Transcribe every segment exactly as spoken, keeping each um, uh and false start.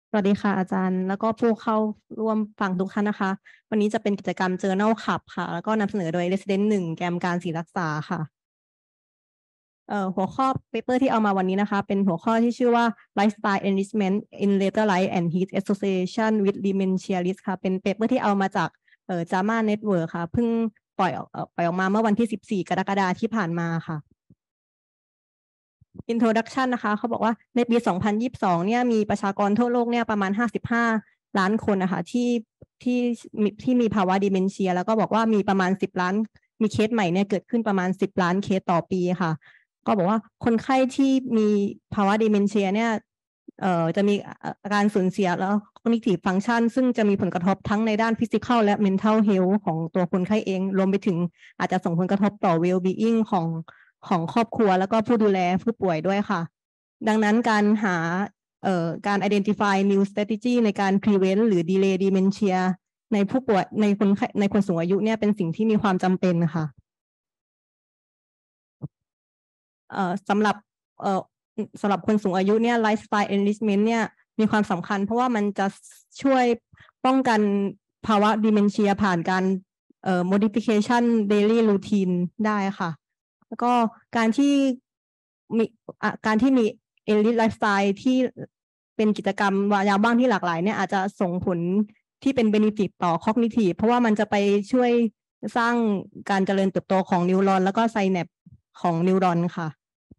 สวัสดีค่ะอาจารย์แล้วก็ผู้เข้าร่วมฟังทุกท่านนะคะวันนี้จะเป็นกิจกรรม Journal Club ค่ะแล้วก็นำเสนอโดย Resident หนึ่งแกมการศรีรักษาค่ะเอ่อหัวข้อเปเปอร์ที่เอามาวันนี้นะคะเป็นหัวข้อที่ชื่อว่า Lifestyle Enrichment in Later Life and Heat Association with Dementia Risk ค่ะเป็นเปเปอร์ที่เอามาจากเอ่อ JAMA Network ค่ะเพิ่งปล่อยออกเอ่อปล่อยออกมาเมื่อวันที่สิบสี่กรกฎาคมที่ผ่านมาค่ะ Introduction นะคะเขาบอกว่าในปี สองพันยี่สิบสอง เนี่ยมีประชากรทั่วโลกเนี่ยประมาณ ห้าสิบห้า ล้านคนนะคะที่ที่มีที่มีภาวะดิเมนเชียแล้วก็บอกว่ามีประมาณ สิบ ล้านมีเคสใหม่เนี่ยเกิดขึ้นประมาณ สิบ ล้านเคสต่อปีค่ะก็บอกว่าคนไข้ที่มีภาวะดิเมนเชียเนี่ยเอ่อจะมีอาการสูญเสียแล้ว cognitive function ซึ่งจะมีผลกระทบทั้งในด้าน physical และ mental health ของตัวคนไข้เองรวมไปถึงอาจจะส่งผลกระทบต่อ well being ของของครอบครัวแล้วก็ผู้ดูแลผู้ป่วยด้วยค่ะดังนั้นการหาเอ่อการ identify new strategy ในการ prevent หรือ delay dementia ในผู้ป่วยในคนในคนสูงอายุเนี่ยเป็นสิ่งที่มีความจำเป็นค่ะเอ่อสำหรับเอ่อสำหรับคนสูงอายุเนี่ย lifestyle enrichment เนี่ยมีความสำคัญเพราะว่ามันจะช่วยป้องกันภาวะ dementia ผ่านการเอ่อ modification daily routine ได้ค่ะแล้วก็การที่มีการที่มี elite lifestyle ที่เป็นกิจกรรมยามว่างที่หลากหลายเนี่ยอาจจะส่งผลที่เป็น benefit ต่อ cognitive เพราะว่ามันจะไปช่วยสร้างการเจริญเติบโตของนิวรอนแล้วก็ไซแนปของนิวรอนค่ะ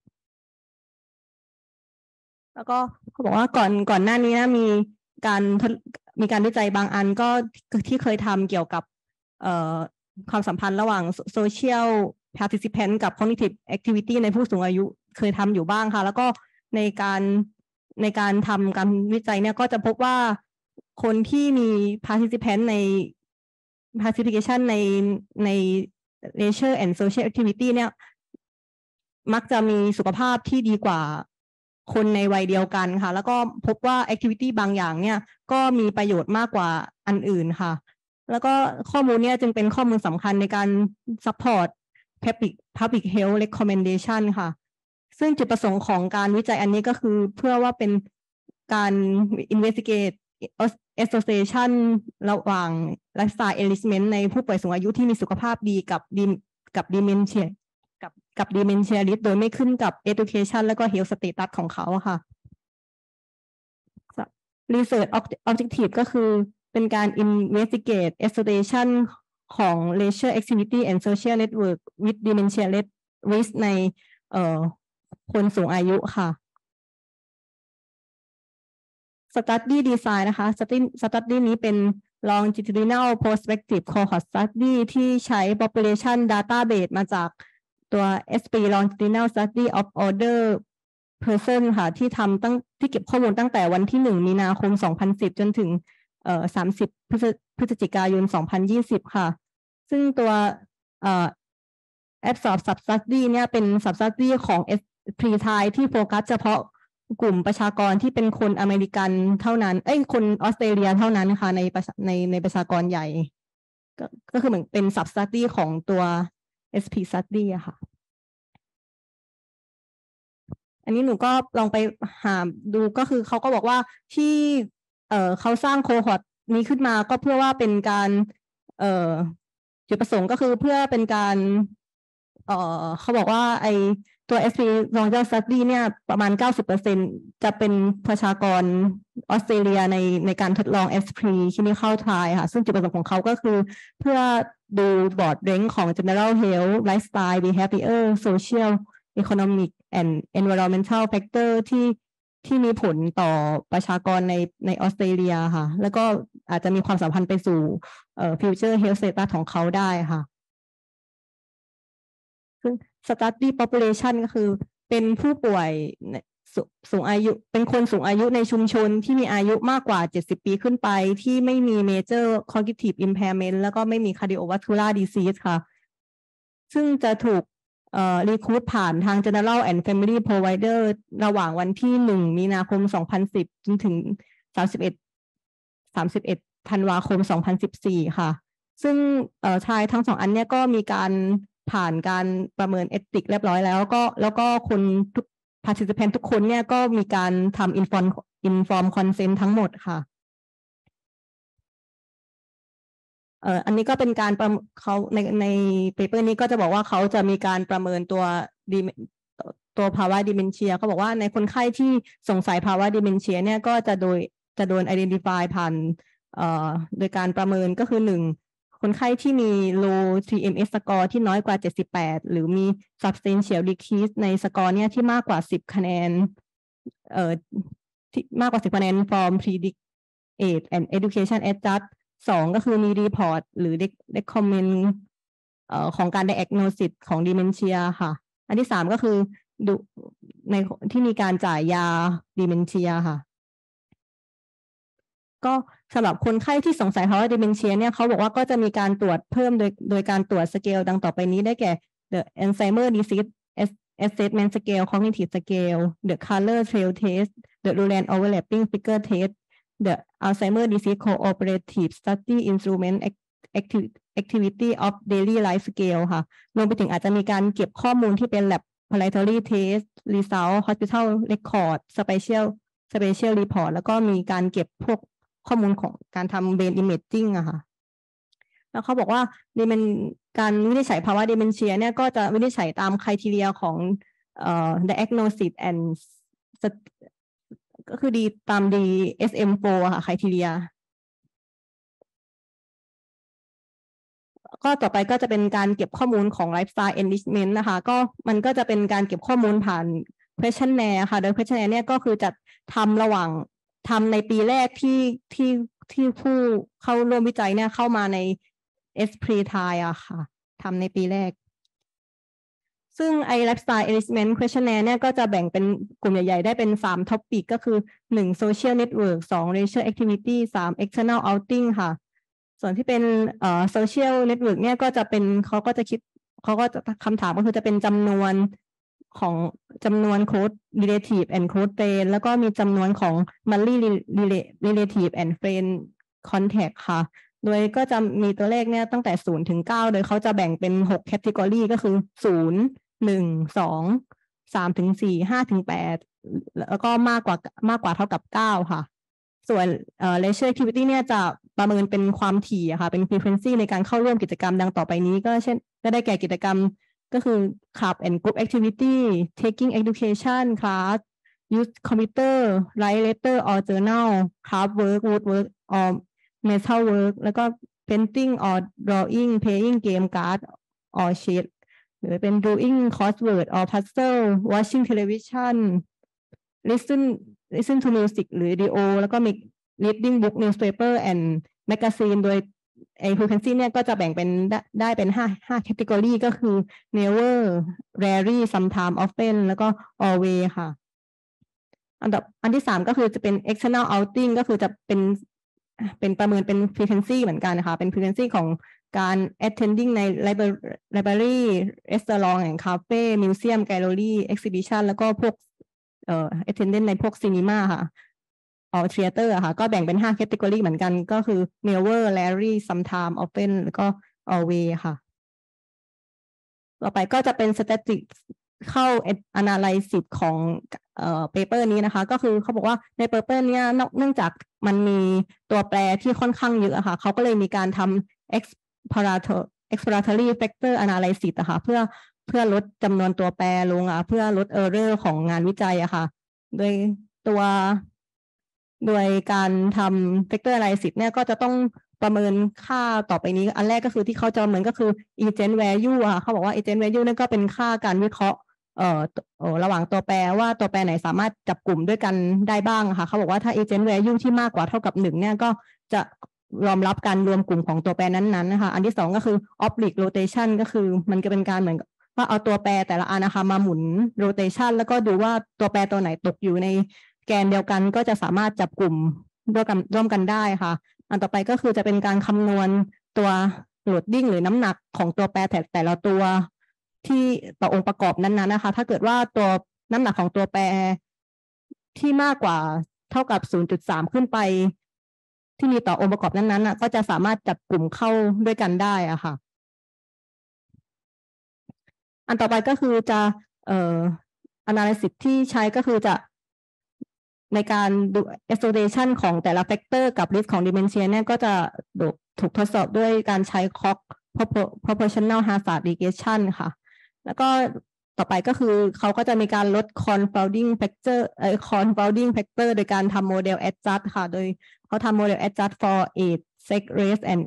แล้วก็เขาบอกว่าก่อนก่อนหน้านี้นะมีการมีการวิจัยบางอันก็ที่เคยทำเกี่ยวกับความสัมพันธ์ระหว่าง social participant กับ cognitive activity ในผู้สูงอายุเคยทำอยู่บ้างค่ะแล้วก็ในการในการทำการวิจัยเนี่ยก็จะพบว่าคนที่มี participant ใน participation ในใน leisure and social activity เนี่ยมักจะมีสุขภาพที่ดีกว่าคนในวัยเดียวกันค่ะแล้วก็พบว่า activity บางอย่างเนี่ยก็มีประโยชน์มากกว่าอันอื่นค่ะแล้วก็ข้อมูลเนี่ยจึงเป็นข้อมูลสำคัญในการ support public public health recommendation ค่ะซึ่งจุดประสงค์ของการวิจัยอันนี้ก็คือเพื่อว่าเป็นการ investigate association ระหว่าง lifestyle enrichment ในผู้ป่วยสูงอายุที่มีสุขภาพดีกับกับ dementia กับกับ dementia risk โดยไม่ขึ้นกับ education แล้วก็ health status ของเขาค่ะ research objective ก็คือเป็นการ investigate association ของ leisure activity and social network with dementia risk ในเอ่อคนสูงอายุค่ะ study design นะคะ study study นี้เป็น longitudinal prospective cohort study ที่ใช้ population database มาจากตัว เอส พี longitudinal study of older person ค่ะที่ทำตั้งที่เก็บข้อมูลตั้งแต่วันที่หนึ่งมีนาคมสองพันสิบจนถึงเอ่อสามสิบพฤศจิกายนสองพันยี่สิบค่ะซึ่งตัวเอ่อ absorb sub study เนี่ยเป็น sub study ของ pre-tide ที่โฟกัสเฉพาะกลุ่มประชากรที่เป็นคนอเมริกันเท่านั้นเอ้ยคนออสเตรเลียเท่านั้นค่ะในในในประชากรใหญ่ก็ก็คือเหมือนเป็น sub study ของตัว เอส พี study อะค่ะอันนี้หนูก็ลองไปหาดูก็คือเขาก็บอกว่าที่เอ่อเขาสร้างโคฮอร์ตนี้ขึ้นมาก็เพื่อว่าเป็นการเอ่อจุดประสงค์ก็คือเพื่อเป็นการเอ่อเขาบอกว่าไอตัว เอส พี Longitudinal Study เนี่ยประมาณ เก้าสิบเปอร์เซ็นต์ จะเป็นประชากรออสเตรเลียในในการทดลอง เอส พี Clinical Trial ค่ะซึ่งจุดประสงค์ของเขาก็คือเพื่อดูบอร์ดเรนจ์ของ General Health Lifestyle Behavior Social Economic and Environmental Factor ที่ที่มีผลต่อประชากรในในออสเตรเลียค่ะแล้วก็อาจจะมีความสัมพันธ์ไปสู่เอ่อ future health status ของเขาได้ค่ะซึ่ง study population ก็คือเป็นผู้ป่วยสูงอายุเป็นคนสูงอายุในชุมชนที่มีอายุมากกว่าเจ็ดสิบปีขึ้นไปที่ไม่มี major cognitive impairment แล้วก็ไม่มี cardiovascular disease ค่ะซึ่งจะถูกเอ่อ recruit ผ่านทาง General and Family Provider ระหว่างวันที่หนึ่งมีนาคมสองพันสิบจนถึงสามสิบเอ็ด สามสิบเอ็ดธันวาคมสองพันสิบสี่ค่ะซึ่งเอ่อชายทั้งสองอันเนี้ยก็มีการผ่านการประเมินเอติกเรียบร้อยแล้วก็แล้วก็คนทุก participant ทุกคนเนี่ยก็มีการทำ inform inform consent ทั้งหมดค่ะเอ่ออันนี้ก็เป็นการประเขาในในเปเปอร์นี้ก็จะบอกว่าเขาจะมีการประเมินตัวตัวภาวะดิเมนเชียเขาบอกว่าในคนไข้ที่สงสัยภาวะดิเมนเชียเนี่ยก็จะโดยจะโดน identify ผ่านเอ่อโดยการประเมินก็คือหนึ่งคนไข้ที่มี low ที เอ็ม เอส score ที่น้อยกว่าเจ็ดสิบแปดหรือมี substantial decrease ในสกอร์เนี่ยที่มากกว่าสิบคะแนนเอ่อที่มากกว่าสิบคะแนน from predict age and education adjust สองก็คือมี report หรือ recommend เอ่อของการ diagnosis ของ dementia ค่ะอันที่สามก็คือดูในที่มีการจ่ายยา dementia ค่ะก็สำหรับคนไข้ที่สงสัยภาวะ dementia เนี่ยเขาบอกว่าก็จะมีการตรวจเพิ่มโดยโดยการตรวจสเกลดังต่อไปนี้ได้แก่ the Alzheimer disease assessment scale cognitive scale the color trail test the Lulan overlapping figure test the Alzheimer disease cooperative study instrument activity of daily life scale ค่ะรวมไปถึงอาจจะมีการเก็บข้อมูลที่เป็น lab laboratory test result hospital record special special report แล้วก็มีการเก็บพวกข้อมูลของการทำ brain imaging อะค่ะแล้วเขาบอกว่าดิเมนการวินิจฉัยภาวะ dementia เนี่ยก็จะวินิจฉัยตาม criteria ของเอ่อ diagnosis and ก็คือดีตาม ดี เอส เอ็ม โฟร์ ค่ะ criteria ก็ต่อไปก็จะเป็นการเก็บข้อมูลของ lifestyle enrichment นะคะก็มันก็จะเป็นการเก็บข้อมูลผ่าน questionnaire ค่ะโดย questionnaire เนี่ยก็คือจะทำระหว่างทำในปีแรกที่ที่ที่ผู้เข้าร่วมวิจัยเนี่ยเข้ามาใน Espree-Tile อะค่ะทำในปีแรกซึ่งไอ้ lifestyle enrichment questionnaire เนี่ยก็จะแบ่งเป็นกลุ่มใหญ่ๆได้เป็นสาม topic ก็คือหนึ่ง social network สอง leisure activity สาม external outing ค่ะส่วนที่เป็นเอ่อ social network เนี่ยก็จะเป็นเขาก็จะคิดเขาก็จะคำถามก็คือจะเป็นจำนวนของจำนวน close relative and close friend แล้วก็มีจำนวนของ monthly relative and friend contact ค่ะโดยก็จะมีตัวเลขเนี่ยตั้งแต่ศูนย์ถึงเก้าโดยเขาจะแบ่งเป็นหก category ก็คือศูนย์หนึ่งสองสามถึงสี่ห้าถึงแปดแล้วก็มากกว่ามากกว่าเท่ากับเก้าค่ะส่วนเอ่อ leisure activity เนี่ยจะประเมินเป็นความถี่ค่ะเป็น frequency ในการเข้าร่วมกิจกรรมดังต่อไปนี้ก็เช่นก็ได้แก่กิจกรรมก็คือ club and group activity taking education class use computer write letter or journal craft work wood work or metal work แล้วก็ painting or drawing playing game card or sheet หรือเป็น doing crossword or puzzle watching television listen listen to music หรือ radio แล้วก็มี reading book newspaper and magazine โดยไอ้ frequency เนี่ยก็จะแบ่งเป็นได้เป็นห้า ห้า category ก็คือ never rarely sometime often แล้วก็ always ค่ะอันดับอันที่สามก็คือจะเป็น external outing ก็คือจะเป็นเป็นประเมินเป็น frequency เหมือนกันนะคะเป็น frequency ของการ attending ใน library restaurant and cafe museum gallery exhibition แล้วก็พวกเอ่อ attendance ในพวก cinema ค่ะor theater อะค่ะก็แบ่งเป็นห้า category เหมือนกันก็คือ never rarely sometime often แล้วก็ always ค่ะต่อไปก็จะเป็น static เข้า analysis ของเอ่อ paper นี้นะคะก็คือเขาบอกว่าใน paper เนี้ยเนื่องจากมันมีตัวแปรที่ค่อนข้างเยอะอะค่ะเขาก็เลยมีการทำ exploratory exploratory factor analysis อะค่ะเพื่อเพื่อลดจำนวนตัวแปรลงอะเพื่อลด error ของงานวิจัยอะค่ะโดยตัวโดยการทำ factor analysis เนี่ยก็จะต้องประเมินค่าต่อไปนี้อันแรกก็คือที่เขาจะประเมินก็คือ agent value อะเขาบอกว่า agent value นั่นก็เป็นค่าการวิเคราะห์เอ่อเอ่อระหว่างตัวแปรว่าตัวแปรไหนสามารถจับกลุ่มด้วยกันได้บ้างค่ะเขาบอกว่าถ้า agent value ที่มากกว่าเท่ากับหนึ่งเนี่ยก็จะยอมรับการรวมกลุ่มของตัวแปรนั้นๆนะคะอันที่สองก็คือ oblique rotation ก็คือมันจะเป็นการเหมือนว่าเอาตัวแปรแต่ละอันนะคะมาหมุน rotation แล้วก็ดูว่าตัวแปรตัวไหนตกอยู่ในแกนเดียวกันก็จะสามารถจับกลุ่มร่วมกันร่วมกันได้ค่ะอันต่อไปก็คือจะเป็นการคำนวณตัวโหลดดิ้งหรือน้ำหนักของตัวแปรแต่แต่ละตัวที่ต่อองค์ประกอบนั้นๆนะคะถ้าเกิดว่าตัวน้ำหนักของตัวแปรที่มากกว่าเท่ากับ ศูนย์จุดสาม ขึ้นไปที่มีต่อองค์ประกอบนั้นๆก็จะสามารถจับกลุ่มเข้าด้วยกันได้อะค่ะอันต่อไปก็คือจะเอ่อ analysis ที่ใช้ก็คือจะในการดู association ของแต่ละ factor กับ risk ของ dementia เนี่ยก็จะถูกทดสอบด้วยการใช้ Cox proportional hazard regression ค่ะแล้วก็ต่อไปก็คือเขาก็จะมีการลด confounding factor เอ่อ confounding factor โดยการทำโมเดล adjust ค่ะโดยเขาทำโมเดล adjust for age sex race and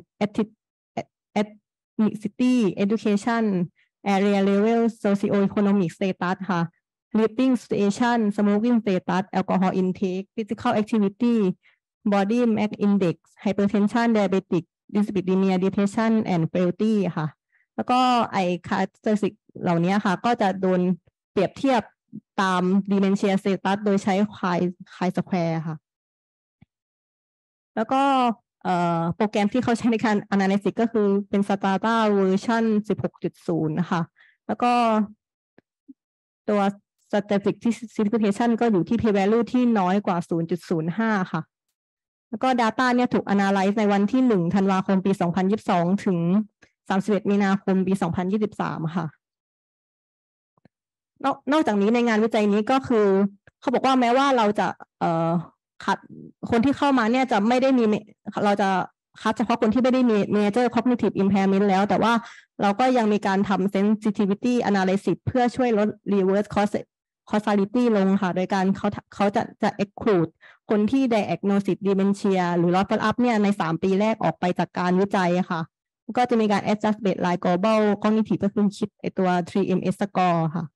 ethnicity education area level socioeconomic status ค่ะ living situation smoking status alcohol intake physical activity body mass index hypertension diabetic dyslipidemia depression and frailty ค่ะแล้วก็ไอ characteristic เหล่านี้ค่ะก็จะโดนเปรียบเทียบตาม dementia status โดยใช้ chi square ค่ะแล้วก็โปรแกรมที่เขาใช้ในการ analysis ก็คือเป็น Strata version สิบหกจุดศูนย์ นะคะแล้วก็ตัว statistic signification ก็อยู่ที่ p-value ที่น้อยกว่า ศูนย์จุดศูนย์ห้า ค่ะแล้วก็ data เนี่ยถูก analyze ในวันที่หนึ่งธันวาคมปีสองพันยี่สิบสองถึงสามสิบเอ็ดมีนาคมปีสองพันยี่สิบสามค่ะนอกนอกจากนี้ในงานวิจัยนี้ก็คือเขาบอกว่าแม้ว่าเราจะเอ่อคัดคนที่เข้ามาเนี่ยจะไม่ได้มีเราจะคัดเฉพาะคนที่ไม่ได้มี major cognitive impairment แล้วแต่ว่าเราก็ยังมีการทำ sensitivity analysis เพื่อช่วยลด reverse causality ลงค่ะโดยการเขาเขาจะจะ exclude คนที่ diagnosis dementia หรือ loss follow up เนี่ยในสามปีแรกออกไปจากการวิจัยค่ะก็จะมีการ adjust baseline global cognitive ก็คือคิดไอตัว ทรี เอ็ม เอส score ค่ะ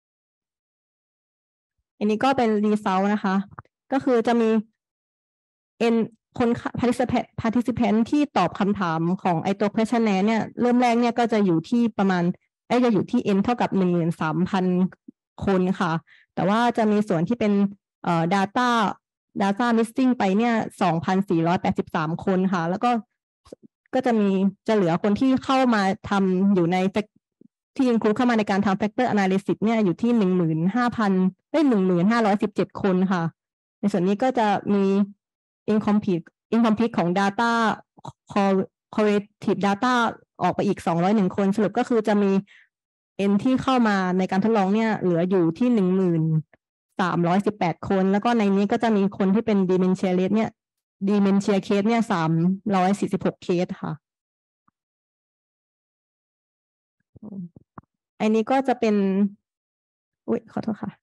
อันนี้ก็เป็น result นะคะก็คือจะมี n คน participant participant ที่ตอบคำถามของไอตัว questionnaire เนี่ยเริ่มแรกเนี่ยก็จะอยู่ที่ประมาณไอจะอยู่ที่ n เท่ากับ หนึ่งหมื่นสามพัน คนค่ะแต่ว่าจะมีส่วนที่เป็นเอ่อ data data missing ไปเนี่ย สองพันสี่ร้อยแปดสิบสาม คนค่ะแล้วก็ก็จะมีจะเหลือคนที่เข้ามาทำอยู่ในที่ include เข้ามาในการทำ factor analysis เนี่ยอยู่ที่ หนึ่งหมื่นห้าพัน ได้ หนึ่งหมื่นห้าร้อยสิบเจ็ด คนค่ะในส่วนนี้ก็จะมี incomplete incomplete ของ data correlative data ออกไปอีกสองร้อยเอ็ดคนสรุปก็คือจะมี n ที่เข้ามาในการทดลองเนี่ยเหลืออยู่ที่ หนึ่งหมื่นสามร้อยสิบแปด คนแล้วก็ในนี้ก็จะมีคนที่เป็น dementia rate เนี่ย dementia case เนี่ยสามร้อยสี่สิบหกเคสค่ะอันนี้ก็จะเป็นอุ๊ยขอโทษค่ะ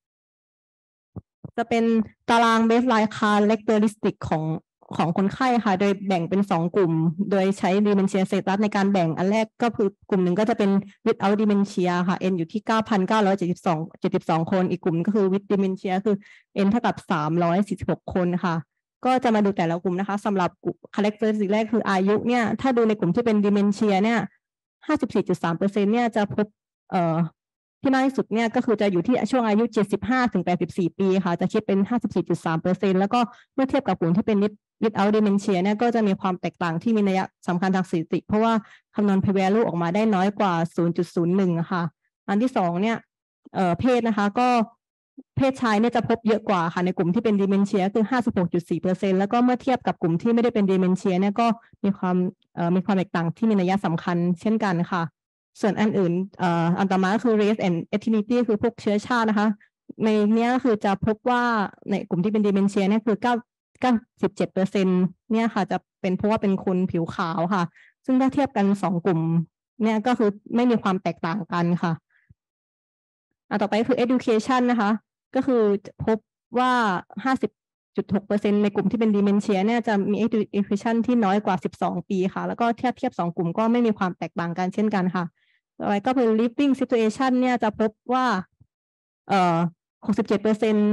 จะเป็นตาราง baseline characteristic ของของคนไข้ค่ะโดยแบ่งเป็นสองกลุ่มโดยใช้ dementia status ในการแบ่งอันแรกก็คือกลุ่มหนึ่งก็จะเป็น without dementia ค่ะ n อยู่ที่ เก้าพันเก้าร้อยเจ็ดสิบสอง เจ็ดสิบสอง คนอีกกลุ่มก็คือ with dementia คือ n เท่ากับสามร้อยสี่สิบหกคนค่ะก็จะมาดูแต่ละกลุ่มนะคะสำหรับ characteristic แรกคืออายุเนี่ยถ้าดูในกลุ่มที่เป็น dementia เนี่ย ห้าสิบสี่จุดสามเปอร์เซ็นต์ เนี่ยจะพบเอ่อที่มากที่สุดเนี่ยก็คือจะอยู่ที่ช่วงอายุเจ็ดสิบห้าถึงแปดสิบสี่ปีค่ะจะคิดเป็น ห้าสิบสี่จุดสามเปอร์เซ็นต์ แล้วก็เมื่อเทียบกับกลุ่มที่เป็น without dementia เนี่ยก็จะมีความแตกต่างที่มีนัยสำคัญทางสถิติเพราะว่าคำนวณ p-value ออกมาได้น้อยกว่า ศูนย์จุดศูนย์หนึ่ง ค่ะอันที่สองเนี่ยเอ่อเพศนะคะก็เพศชายเนี่ยจะพบเยอะกว่าค่ะในกลุ่มที่เป็น dementia คือ ห้าสิบหกจุดสี่เปอร์เซ็นต์ แล้วก็เมื่อเทียบกับกลุ่มที่ไม่ได้เป็น dementia เนี่ยก็มีความเอ่อมีความแตกต่างที่มีนัยสำคัญเช่นกันค่ะส่วนอันอื่นเอ่ออันต่อมาคือ race and ethnicity คือพวกเชื้อชาตินะคะในนี้ก็คือจะพบว่าในกลุ่มที่เป็น dementia เนี่ยคือเก้า เก้าสิบเจ็ดเปอร์เซ็นต์ เนี่ยค่ะจะเป็นเพราะว่าเป็นคนผิวขาวค่ะซึ่งถ้าเทียบกันสองกลุ่มเนี่ยก็คือไม่มีความแตกต่างกันค่ะอันต่อไปคือ education นะคะก็คือพบว่า ห้าสิบจุดหกเปอร์เซ็นต์ ในกลุ่มที่เป็น dementia เนี่ยจะมี education ที่น้อยกว่าสิบสองปีค่ะแล้วก็เทียบเทียบสองกลุ่มก็ไม่มีความแตกต่างกันเช่นกันค่ะต่อไปก็เป็น living situation เนี่ยจะพบว่าเอ่อ หกสิบเจ็ดเปอร์เซ็นต์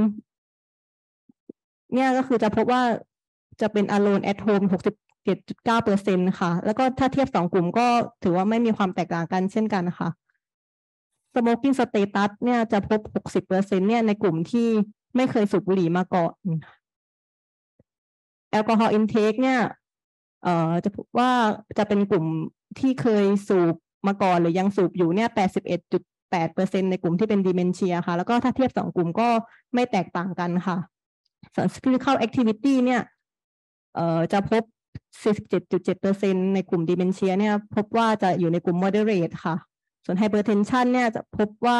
เนี่ยก็คือจะพบว่าจะเป็น alone at home หกสิบเจ็ดจุดเก้าเปอร์เซ็นต์ ค่ะแล้วก็ถ้าเทียบสองกลุ่มก็ถือว่าไม่มีความแตกต่างกันเช่นกันค่ะ smoking status เนี่ยจะพบ หกสิบเปอร์เซ็นต์ เนี่ยในกลุ่มที่ไม่เคยสูบบุหรี่มาก่อนแอลกอฮอล์ intake เนี่ยเอ่อจะพบว่าจะเป็นกลุ่มที่เคยสูบมาก่อนหรือยังสูบอยู่เนี่ย แปดสิบเอ็ดจุดแปดเปอร์เซ็นต์ ในกลุ่มที่เป็น dementia ค่ะแล้วก็ถ้าเทียบสองกลุ่มก็ไม่แตกต่างกันค่ะส่วน physical activity เนี่ยเอ่อจะพบ สี่สิบเจ็ดจุดเจ็ดเปอร์เซ็นต์ ในกลุ่ม dementia เนี่ยพบว่าจะอยู่ในกลุ่ม moderate ค่ะส่วน hypertension เนี่ยจะพบว่า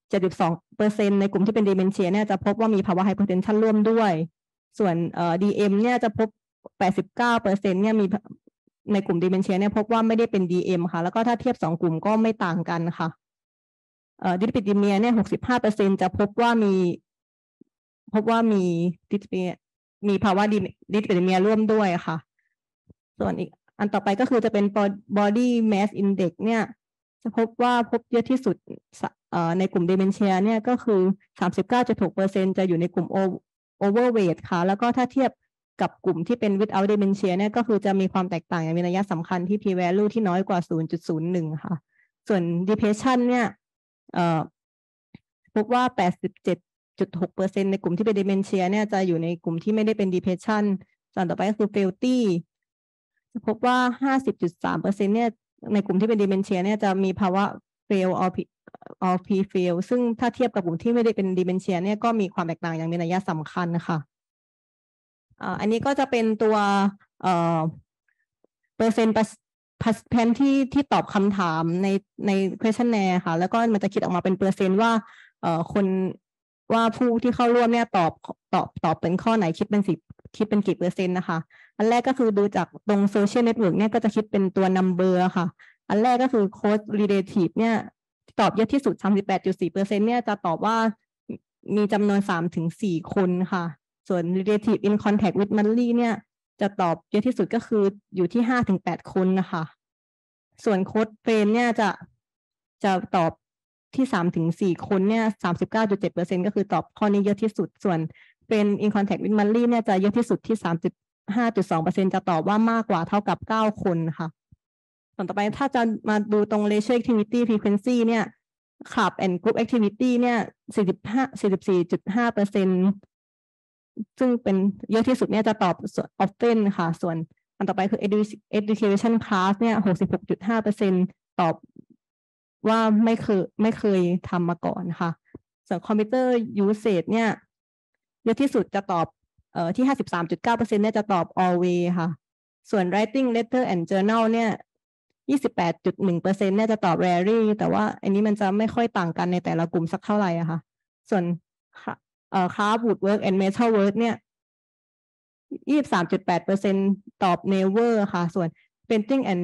เจ็ดสิบสองเปอร์เซ็นต์ ในกลุ่มที่เป็น dementia เนี่ยจะพบว่ามีภาวะ hypertension ร่วมด้วยส่วนเอ่อ ดี เอ็ม เนี่ยจะพบ แปดสิบเก้าเปอร์เซ็นต์ เนี่ยมีในกลุ่ม dementia เนี่ยพบว่าไม่ได้เป็น ดี เอ็ม ค่ะแล้วก็ถ้าเทียบสองกลุ่มก็ไม่ต่างกันค่ะเอ่อ dyslipidemia เนี่ย หกสิบห้าเปอร์เซ็นต์ จะพบว่ามีพบว่ามี dyslipidemia มีภาวะ dyslipidemia ร่วมด้วยค่ะส่วนอีกอันต่อไปก็คือจะเป็น body mass index เนี่ยจะพบว่าพบเยอะที่สุดในกลุ่ม dementia เนี่ยก็คือ สามสิบเก้าจุดหกเปอร์เซ็นต์ จะอยู่ในกลุ่ม overweight ค่ะแล้วก็ถ้าเทียบกับกลุ่มที่เป็น without dementia เนี่ยก็คือจะมีความแตกต่างอย่างมีนัยสำคัญที่ p value ที่น้อยกว่า ศูนย์จุดศูนย์หนึ่ง ค่ะส่วน depression เนี่ยเอ่อพบว่า แปดสิบเจ็ดจุดหกเปอร์เซ็นต์ ในกลุ่มที่เป็น dementia เนี่ยจะอยู่ในกลุ่มที่ไม่ได้เป็น depression ส่วนต่อไปก็คือ frailty จะพบว่า ห้าสิบจุดสามเปอร์เซ็นต์ เนี่ยในกลุ่มที่เป็น dementia เนี่ยจะมีภาวะ fail or or pre-fail ซึ่งถ้าเทียบกับกลุ่มที่ไม่ได้เป็น dementia เนี่ยก็มีความแตกต่างอย่างมีนัยสำคัญค่ะอันนี้ก็จะเป็นตัวเอ่อเปอร์เซ็นต์แพนที่ที่ตอบคำถามในใน questionnaire ค่ะแล้วก็มันจะคิดออกมาเป็นเปอร์เซ็นต์ว่าเอ่อคนว่าผู้ที่เข้าร่วมเนี่ยตอบตอบตอบเป็นข้อไหนคิดเป็นสิบคิดเป็นกี่เปอร์เซ็นต์นะคะอันแรกก็คือดูจากตรง social network เนี่ยก็จะคิดเป็นตัว number ค่ะอันแรกก็คือ close relative เนี่ยตอบเยอะที่สุด สามสิบแปดจุดสี่เปอร์เซ็นต์ เนี่ยจะตอบว่ามีจำนวน สามถึงสี่ คนค่ะส่วน relative in contact with monthly เนี่ยจะตอบเยอะที่สุดก็คืออยู่ที่ ห้าถึงแปด คนนะคะส่วน close friend เนี่ยจะจะตอบที่ สามถึงสี่ คนเนี่ย สามสิบเก้าจุดเจ็ดเปอร์เซ็นต์ ก็คือตอบข้อนี้เยอะที่สุดส่วนเป็น in contact with monthly เนี่ยจะเยอะที่สุดที่ สามสิบห้าจุดสองเปอร์เซ็นต์ จะตอบว่ามากกว่าเท่ากับเก้าคนค่ะส่วนต่อไปถ้าจะมาดูตรง leisure activity frequency เนี่ย club and group activity เนี่ย สี่สิบห้า สี่สิบสี่จุดห้าเปอร์เซ็นต์ ซึ่งเป็นเยอะที่สุดเนี่ยจะตอบ often ค่ะส่วนอันต่อไปคือ education class เนี่ย หกสิบหกจุดห้าเปอร์เซ็นต์ ตอบว่าไม่เคยไม่เคยทำมาก่อนค่ะส่วน computer usage เนี่ยเยอะที่สุดจะตอบเอ่อที่ ห้าสิบสามจุดเก้าเปอร์เซ็นต์ เนี่ยจะตอบ always ค่ะส่วน writing letter and journal เนี่ย ยี่สิบแปดจุดหนึ่งเปอร์เซ็นต์ เนี่ยจะตอบ rarely แต่ว่าอันนี้มันจะไม่ค่อยต่างกันในแต่ละกลุ่มสักเท่าไหร่อะค่ะส่วนเอ่อ craft woodwork and metal work เนี่ย ยี่สิบสามจุดแปดเปอร์เซ็นต์ ตอบ never ค่ะส่วน painting and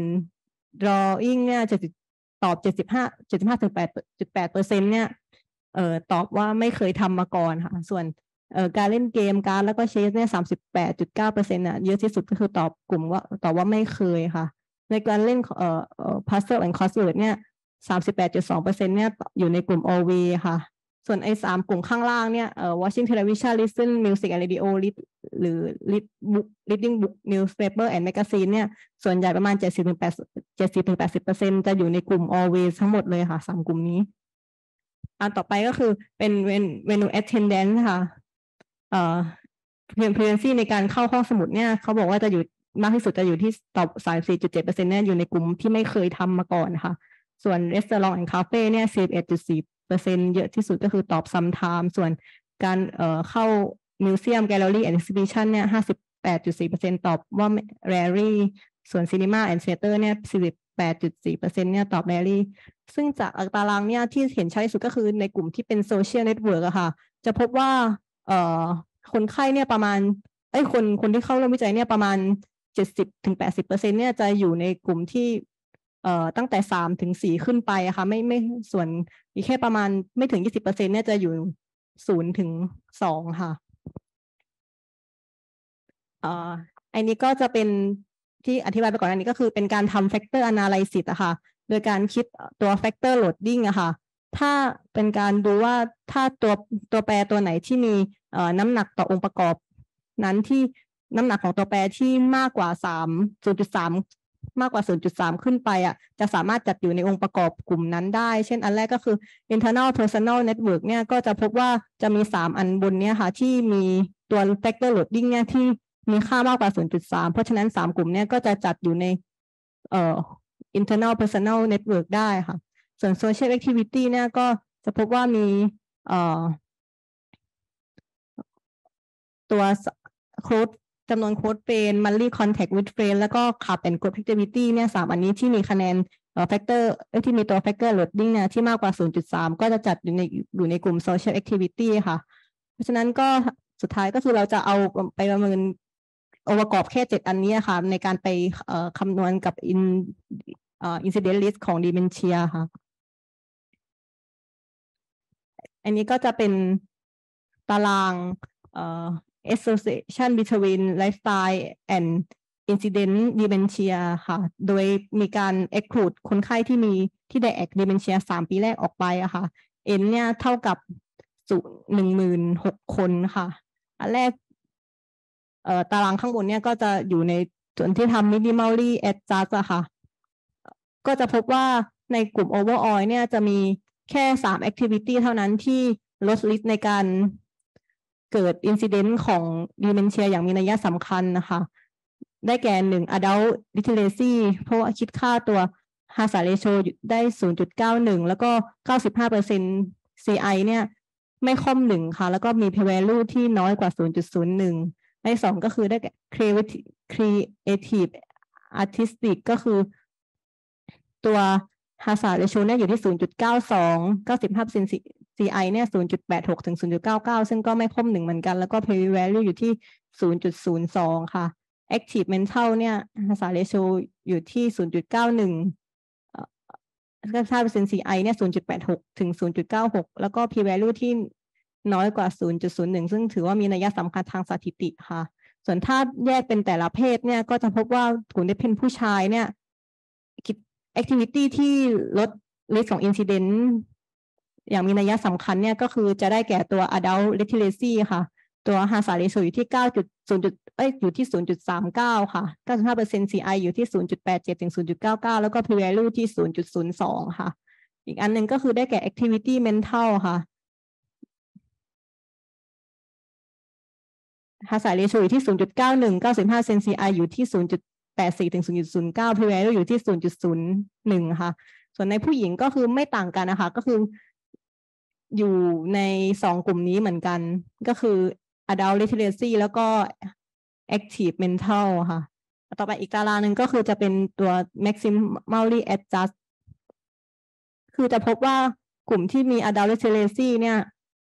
drawing เนี่ยจะตอบ เจ็ดสิบห้าจุดแปดเปอร์เซ็นต์ เนี่ยเอ่อตอบว่าไม่เคยทำมาก่อนค่ะส่วนเอ่อการเล่นเกมการ์ดแล้วก็เชสเนี่ย สามสิบแปดจุดเก้าเปอร์เซ็นต์ น่ะเยอะที่สุดก็คือตอบกลุ่มว่าตอบว่าไม่เคยค่ะในการเล่นเอ่อเอ่อ puzzle and crossword เนี่ย สามสิบแปดจุดสองเปอร์เซ็นต์ เนี่ยอยู่ในกลุ่ม always ค่ะส่วนไอ้สามกลุ่มข้างล่างเนี่ยเอ่อ watching television listen music and radio read หรือ read book reading book newspaper and magazine เนี่ยส่วนใหญ่ประมาณ เจ็ดสิบถึงแปดสิบ เจ็ดสิบถึงแปดสิบเปอร์เซ็นต์ จะอยู่ในกลุ่ม always ทั้งหมดเลยค่ะสามกลุ่มนี้อันต่อไปก็คือเป็น venue attendance ค่ะเอ่อ frequency ในการเข้าห้องสมุดเนี่ยเขาบอกว่าจะอยู่มากที่สุดจะอยู่ที่ตอบ สามสิบสี่จุดเจ็ดเปอร์เซ็นต์ เนี่ยอยู่ในกลุ่มที่ไม่เคยทำมาก่อนค่ะส่วน restaurant and cafe เนี่ย สี่สิบเอ็ดจุดสี่เปอร์เซ็นต์ เยอะที่สุดก็คือตอบ sometime ส่วนการเอ่อเข้า museum gallery and exhibition เนี่ย ห้าสิบแปดจุดสี่เปอร์เซ็นต์ ตอบว่า rarely ส่วน cinema and theater เนี่ย สี่สิบแปดจุดสี่เปอร์เซ็นต์ เนี่ยตอบ rarely ซึ่งจากตารางเนี่ยที่เห็นชัดที่สุดก็คือในกลุ่มที่เป็น social network อะค่ะจะพบว่าเอ่อคนไข้เนี่ยประมาณไอ้คนคนที่เข้าร่วมวิจัยเนี่ยประมาณ เจ็ดสิบถึงแปดสิบเปอร์เซ็นต์ เนี่ยจะอยู่ในกลุ่มที่เอ่อตั้งแต่สามถึงสี่ขึ้นไปอะค่ะไม่ไม่ส่วนอีกแค่ประมาณไม่ถึง ยี่สิบเปอร์เซ็นต์ เนี่ยจะอยู่ศูนย์ถึงสองค่ะเอ่ออันนี้ก็จะเป็นที่อธิบายไปก่อนอันนี้ก็คือเป็นการทำ factor analysis อะค่ะโดยการคิดตัว factor loading อะค่ะถ้าเป็นการดูว่าถ้าตัวตัวแปรตัวไหนที่มีเอ่อน้ำหนักต่อองค์ประกอบนั้นที่น้ำหนักของตัวแปรที่มากกว่าสาม ศูนย์จุดสาม มากกว่า ศูนย์จุดสาม ขึ้นไปอ่ะจะสามารถจัดอยู่ในองค์ประกอบกลุ่มนั้นได้เช่นอันแรกก็คือ internal personal network เนี่ยก็จะพบว่าจะมีสามอันบนเนี้ยค่ะที่มีตัว factor loading เนี่ยที่มีค่ามากกว่า ศูนย์จุดสาม เพราะฉะนั้นสามกลุ่มเนี้ยก็จะจัดอยู่ในเอ่อ internal personal network ได้ค่ะส่วน social activity เนี่ยก็จะพบว่ามีเอ่อตัว close จำนวน close friend monthly contact with friend แล้วก็ club and group activity เนี่ยสามอันนี้ที่มีคะแนนเอ่อ factor เอ้ยที่มีตัว factor loading เนี่ยที่มากกว่า ศูนย์จุดสาม ก็จะจัดอยู่ในอยู่ในกลุ่ม social activity ค่ะเพราะฉะนั้นก็สุดท้ายก็คือเราจะเอาไปประเมินองค์ประกอบแค่เจ็ดอันนี้ค่ะในการไปเอ่อคำนวณกับ in เอ่อ incident list ของ dementia ค่ะอันนี้ก็จะเป็นตารางเอ่อ association between lifestyle and incident dementia ค่ะโดยมีการ exclude คนไข้ที่มีที่ได้ act dementia สามปีแรกออกไปอะค่ะ n เนี่ยเท่ากับหนึ่งหมื่นหกคนค่ะอันแรกเอ่อตารางข้างบนเนี่ยก็จะอยู่ในส่วนที่ทำ minimally adjust อะค่ะก็จะพบว่าในกลุ่ม overall เนี่ยจะมีแค่สาม activity เท่านั้นที่ลดริสในการเกิด incident ของ dementia อย่างมีนัยสำคัญนะคะได้แก่หนึ่ง adult literacy เพราะว่าคิดค่าตัว hazard ratio ได้ ศูนย์จุดเก้าหนึ่ง แล้วก็ เก้าสิบห้าเปอร์เซ็นต์ ซี ไอ เนี่ยไม่ค่อมหนึ่งค่ะแล้วก็มี p-value ที่น้อยกว่า ศูนย์จุดศูนย์หนึ่ง ในสองก็คือได้แก่ creative artistic ก็คือตัว hazard ratio เนี่ยอยู่ที่ ศูนย์จุดเก้าสอง เก้าสิบห้าเปอร์เซ็นต์ ซี ไอ เนี่ย ศูนย์จุดแปดหก ถึง ศูนย์จุดเก้าเก้า ซึ่งก็ไม่ค่อมหนึ่งเหมือนกันแล้วก็ p-value อยู่ที่ ศูนย์จุดศูนย์สอง ค่ะ active mental เนี่ย hazard ratio อยู่ที่ ศูนย์จุดเก้าหนึ่ง เอ่อ เก้าสิบห้าเปอร์เซ็นต์ ซี ไอ เนี่ย ศูนย์จุดแปดหก ถึง ศูนย์จุดเก้าหก แล้วก็ p-value ที่น้อยกว่า ศูนย์จุดศูนย์หนึ่ง ซึ่งถือว่ามีนัยสำคัญทางสถิติค่ะส่วนถ้าแยกเป็นแต่ละเพศเนี่ยก็จะพบว่ากลุ่มที่เป็นผู้ชายเนี่ย activity ที่ลด risk ของ incident อย่างมีนัยสำคัญเนี่ยก็คือจะได้แก่ตัว adult literacy ค่ะตัว hazard ratio อยู่ที่ เก้าจุดศูนย์ เอ้ยอยู่ที่ ศูนย์จุดสามเก้า ค่ะ เก้าสิบห้าเปอร์เซ็นต์ ซี ไอ อยู่ที่ ศูนย์จุดแปดเจ็ด ถึง ศูนย์จุดเก้าเก้า แล้วก็ p-value ที่ ศูนย์จุดศูนย์สอง ค่ะอีกอันหนึ่งก็คือได้แก่ activity mental ค่ะ hazard ratio อยู่ที่ ศูนย์จุดเก้าหนึ่ง เก้าสิบห้าเปอร์เซ็นต์ ซี ไอ อยู่ที่ ศูนย์จุดแปดสี่ ถึง ศูนย์จุดศูนย์เก้า p-value อยู่ที่ ศูนย์จุดศูนย์หนึ่ง ค่ะส่วนในผู้หญิงก็คือไม่ต่างกันนะคะก็คืออยู่ในสองกลุ่มนี้เหมือนกันก็คือ adult literacy แล้วก็ active mental ค่ะต่อไปอีกตารางหนึ่งก็คือจะเป็นตัว maximally adjust คือจะพบว่ากลุ่มที่มี adult literacy เนี่ย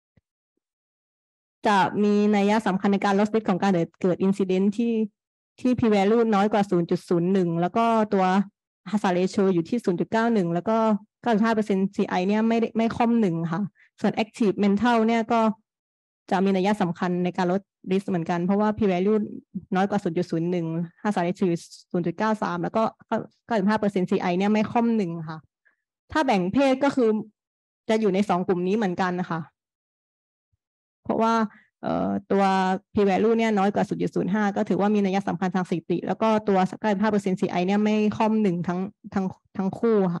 จะมีนัยสำคัญในการลดริสของการเกิด incident ที่ที่ p-value น้อยกว่า ศูนย์จุดศูนย์หนึ่ง แล้วก็ตัว hazard ratio อยู่ที่ ศูนย์จุดเก้าหนึ่ง แล้วก็ เก้าสิบห้าเปอร์เซ็นต์ ซี ไอ เนี่ยไม่ไม่ค่อมหนึ่งค่ะส่วน active mental เนี่ยก็จะมีนัยสำคัญในการลด risk เหมือนกันเพราะว่า p-value น้อยกว่า ศูนย์จุดศูนย์หนึ่ง hazard ratio ศูนย์จุดเก้าสาม แล้วก็ เก้าสิบห้าเปอร์เซ็นต์ ซี ไอ เนี่ยไม่ค่อมหนึ่งค่ะถ้าแบ่งเพศก็คือจะอยู่ในสองกลุ่มนี้เหมือนกันนะคะเพราะว่าเอ่อตัว p-value เนี่ยน้อยกว่า ศูนย์จุดศูนย์ห้า ก็ถือว่ามีนัยสำคัญทางสถิติแล้วก็ตัว เก้าสิบห้าเปอร์เซ็นต์ ซี ไอ เนี่ยไม่ค่อมหนึ่งทั้งทั้งทั้งคู่ค่ะ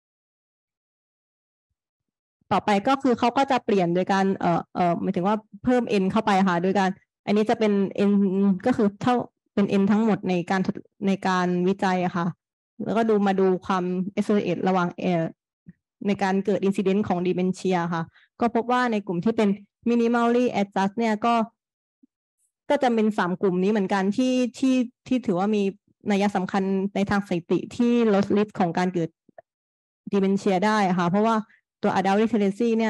ต่อไปก็คือเขาก็จะเปลี่ยนโดยการเอ่อเอ่อหมายถึงว่าเพิ่ม n เข้าไปค่ะโดยการอันนี้จะเป็น n ก็คือเท่าเป็น n ทั้งหมดในการในการวิจัยอะค่ะแล้วก็ดูมาดูความ associate ระหว่างเอ่อในการเกิด incident ของ dementia ค่ะก็พบว่าในกลุ่มที่เป็น minimally adjust เนี่ยก็ก็จะเป็นสามกลุ่มนี้เหมือนกันที่ที่ที่ถือว่ามีนัยสำคัญในทางสถิติที่ลดริสของการเกิด dementia ได้ค่ะเพราะว่าตัว adult literacy เนี่ย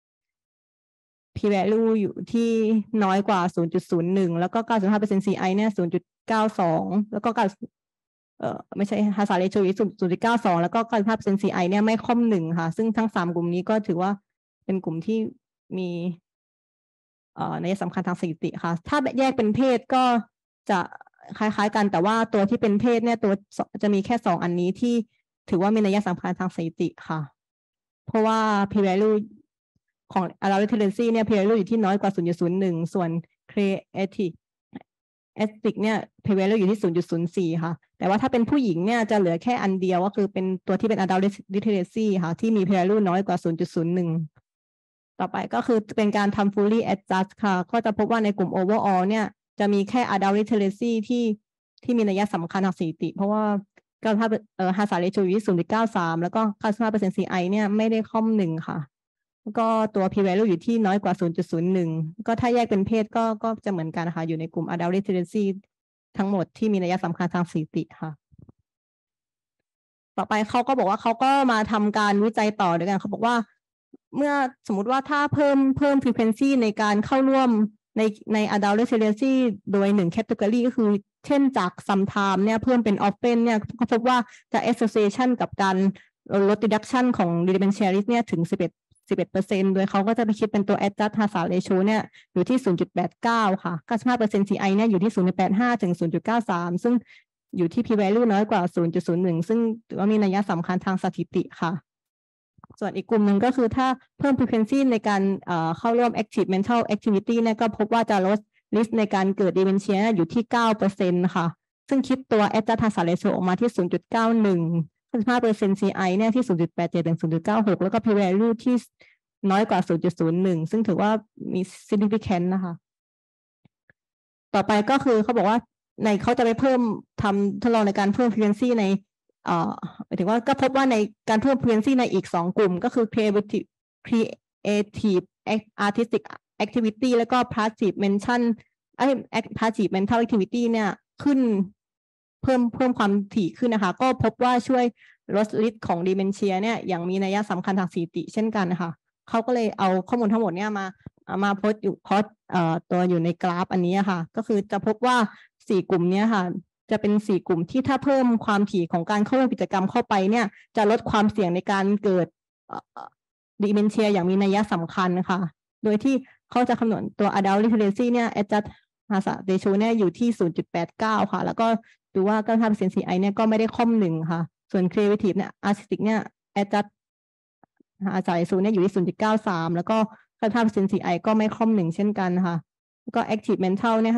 p-value อยู่ที่น้อยกว่า ศูนย์จุดศูนย์หนึ่ง แล้วก็ เก้าสิบห้าเปอร์เซ็นต์ ซี ไอ เนี่ย ศูนย์จุดเก้าสอง แล้วก็เอ่อไม่ใช่ hazard ratio อยู่ ศูนย์จุดเก้าสอง แล้วก็ เก้าสิบห้าเปอร์เซ็นต์ ซี ไอ เนี่ยไม่ค่อมหนึ่งค่ะซึ่งทั้งสามกลุ่มนี้ก็ถือว่าเป็นกลุ่มที่มีเอ่อนัยสำคัญทางสถิติค่ะถ้าแยกเป็นเพศก็จะคล้ายๆกันแต่ว่าตัวที่เป็นเพศเนี่ยตัวจะมีแค่สองอันนี้ที่ถือว่ามีนัยสำคัญทางสถิติค่ะเพราะว่า p-value ของ adult literacy เนี่ย p-value อยู่ที่น้อยกว่า ศูนย์จุดศูนย์หนึ่ง ส่วน creative artistic เนี่ย p-value อยู่ที่ ศูนย์จุดศูนย์สี่ ค่ะแต่ว่าถ้าเป็นผู้หญิงเนี่ยจะเหลือแค่อันเดียวก็คือเป็นตัวที่เป็น adult literacy ค่ะที่มี p-value น้อยกว่า ศูนย์จุดศูนย์หนึ่ง ต่อไปก็คือเป็นการทำ fully adjust ค่ะก็จะพบว่าในกลุ่ม overall เนี่ยจะมีแค่ adult literacy ที่ที่มีนัยสำคัญทางสถิติเพราะว่าก็ถ้าเอ่อ hazard ratio อยู่ที่ ศูนย์จุดเก้าสาม แล้วก็ เก้าสิบห้าเปอร์เซ็นต์ ซี ไอ เนี่ยไม่ได้ค่อมหนึ่งค่ะแล้วก็ตัว p-value อยู่ที่น้อยกว่า ศูนย์จุดศูนย์หนึ่ง ก็ถ้าแยกเป็นเพศก็ก็จะเหมือนกันค่ะอยู่ในกลุ่ม adult literacy ทั้งหมดที่มีนัยสำคัญทางสถิติค่ะต่อไปเขาก็บอกว่าเขาก็มาทำการวิจัยต่อด้วยกันเขาบอกว่าเมื่อสมมุติว่าถ้าเพิ่มเพิ่ม frequency ในการเข้าร่วมในใน adult residency โดยหนึ่ง category ก็คือเช่นจาก sometime เนี่ยเพิ่มเป็น often เนี่ยก็พบว่าจะ association กับการลด reduction ของ dementia risk เนี่ยถึง สิบเอ็ด สิบเอ็ดเปอร์เซ็นต์ โดยเขาก็จะไปคิดเป็นตัว adjust hazard ratio เนี่ยอยู่ที่ ศูนย์จุดแปดเก้า ค่ะ เก้าสิบห้าเปอร์เซ็นต์ ซี ไอ เนี่ยอยู่ที่ ศูนย์จุดแปดห้า ถึง ศูนย์จุดเก้าสาม ซึ่งอยู่ที่ p value น้อยกว่า ศูนย์จุดศูนย์หนึ่ง ซึ่งถือว่ามีนัยสำคัญทางสถิติค่ะส่วนอีกกลุ่มหนึ่งก็คือถ้าเพิ่ม frequency ในการเอ่อเข้าร่วม active mental activity เนี่ยก็พบว่าจะลด risk ในการเกิด dementia อยู่ที่ เก้าเปอร์เซ็นต์ ค่ะซึ่งคิดตัว adjust hazard ratio ออกมาที่ ศูนย์จุดเก้าหนึ่ง เก้าสิบห้าเปอร์เซ็นต์ ซี ไอ เนี่ยที่ ศูนย์จุดแปดเจ็ด ถึง ศูนย์จุดเก้าหก แล้วก็ p value ที่น้อยกว่า ศูนย์จุดศูนย์หนึ่ง ซึ่งถือว่ามี significant นะคะต่อไปก็คือเขาบอกว่าในเขาจะไปเพิ่มทำทดลองในการเพิ่ม frequency ในเอ่อหมายถึงว่าก็พบว่าในการเพิ่ม frequency ในอีกสองกลุ่มก็คือ creative creative artistic activity แล้วก็ passive mental ไอ้ passive mental activity เนี่ยขึ้นเพิ่มเพิ่มความถี่ขึ้นนะคะก็พบว่าช่วยลดฤทธิ์ของ dementia เนี่ยอย่างมีนัยสำคัญทางสถิติเช่นกันนะคะเขาก็เลยเอาข้อมูลทั้งหมดเนี่ยมามาโพสต์อยู่โพสต์เอ่อตัวอยู่ในกราฟอันนี้ค่ะก็คือจะพบว่าสี่กลุ่มนี้ค่ะจะเป็นสี่กลุ่มที่ถ้าเพิ่มความถี่ของการเข้าร่วมกิจกรรมเข้าไปเนี่ยจะลดความเสี่ยงในการเกิดdementia อย่างมีนัยสำคัญค่ะโดยที่เขาจะคำนวณตัว adult literacy เนี่ย adjust hazard ratio เนี่ยอยู่ที่ ศูนย์จุดแปดเก้า ค่ะแล้วก็ดูว่า เก้าสิบห้าเปอร์เซ็นต์ ซี ไอ เนี่ยก็ไม่ได้ค่อมหนึ่งค่ะส่วน creative เนี่ย artistic เนี่ย adjust hazard ratio เนี่ยอยู่ที่ ศูนย์จุดเก้าสาม แล้วก็ เก้าสิบห้าเปอร์เซ็นต์ ซี ไอ ก็ไม่ค่อมหนึ่งเช่นกันค่ะแล้วก็ active mental เนี่ย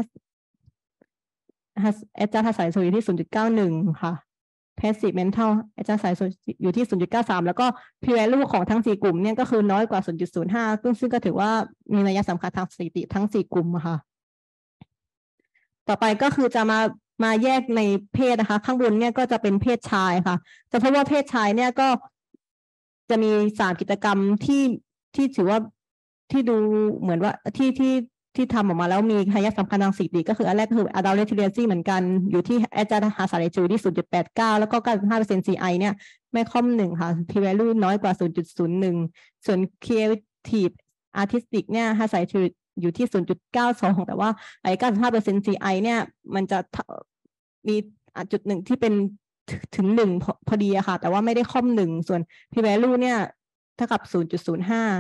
adjust hazard ratio อยู่ที่ ศูนย์จุดเก้าหนึ่ง ค่ะ passive mental adjust hazard ratio อยู่ที่ ศูนย์จุดเก้าสาม แล้วก็ p value ของทั้งสี่กลุ่มเนี่ยก็คือน้อยกว่า ศูนย์จุดศูนย์ห้า ซึ่งซึ่งก็ถือว่ามีนัยสำคัญทางสถิติทั้งสี่กลุ่มค่ะต่อไปก็คือจะมามาแยกในเพศนะคะข้างบนเนี่ยก็จะเป็นเพศชายค่ะจะพบว่าเพศชายเนี่ยก็จะมีสามกิจกรรมที่ที่ถือว่าที่ดูเหมือนว่าที่ที่ที่ทำออกมาแล้วมีนัยสำคัญทางสถิติก็คืออันแรกคือ adult literacy เหมือนกันอยู่ที่ adjust hazard ratio ที่ ศูนย์จุดแปดเก้า แล้วก็ เก้าสิบห้าเปอร์เซ็นต์ ซี ไอ เนี่ยไม่ค่อมหนึ่งค่ะ p value น้อยกว่า ศูนย์จุดศูนย์หนึ่ง ส่วน creative artistic เนี่ย hazard ratio อยู่ที่ ศูนย์จุดเก้าสอง แต่ว่าไอ้ เก้าสิบห้าเปอร์เซ็นต์ ซี ไอ เนี่ยมันจะมีจุดหนึ่งที่เป็นถึงหนึ่งพอดีอะค่ะแต่ว่าไม่ได้ค่อมหนึ่งส่วน p value เนี่ยเท่ากับ ศูนย์จุดศูนย์ห้า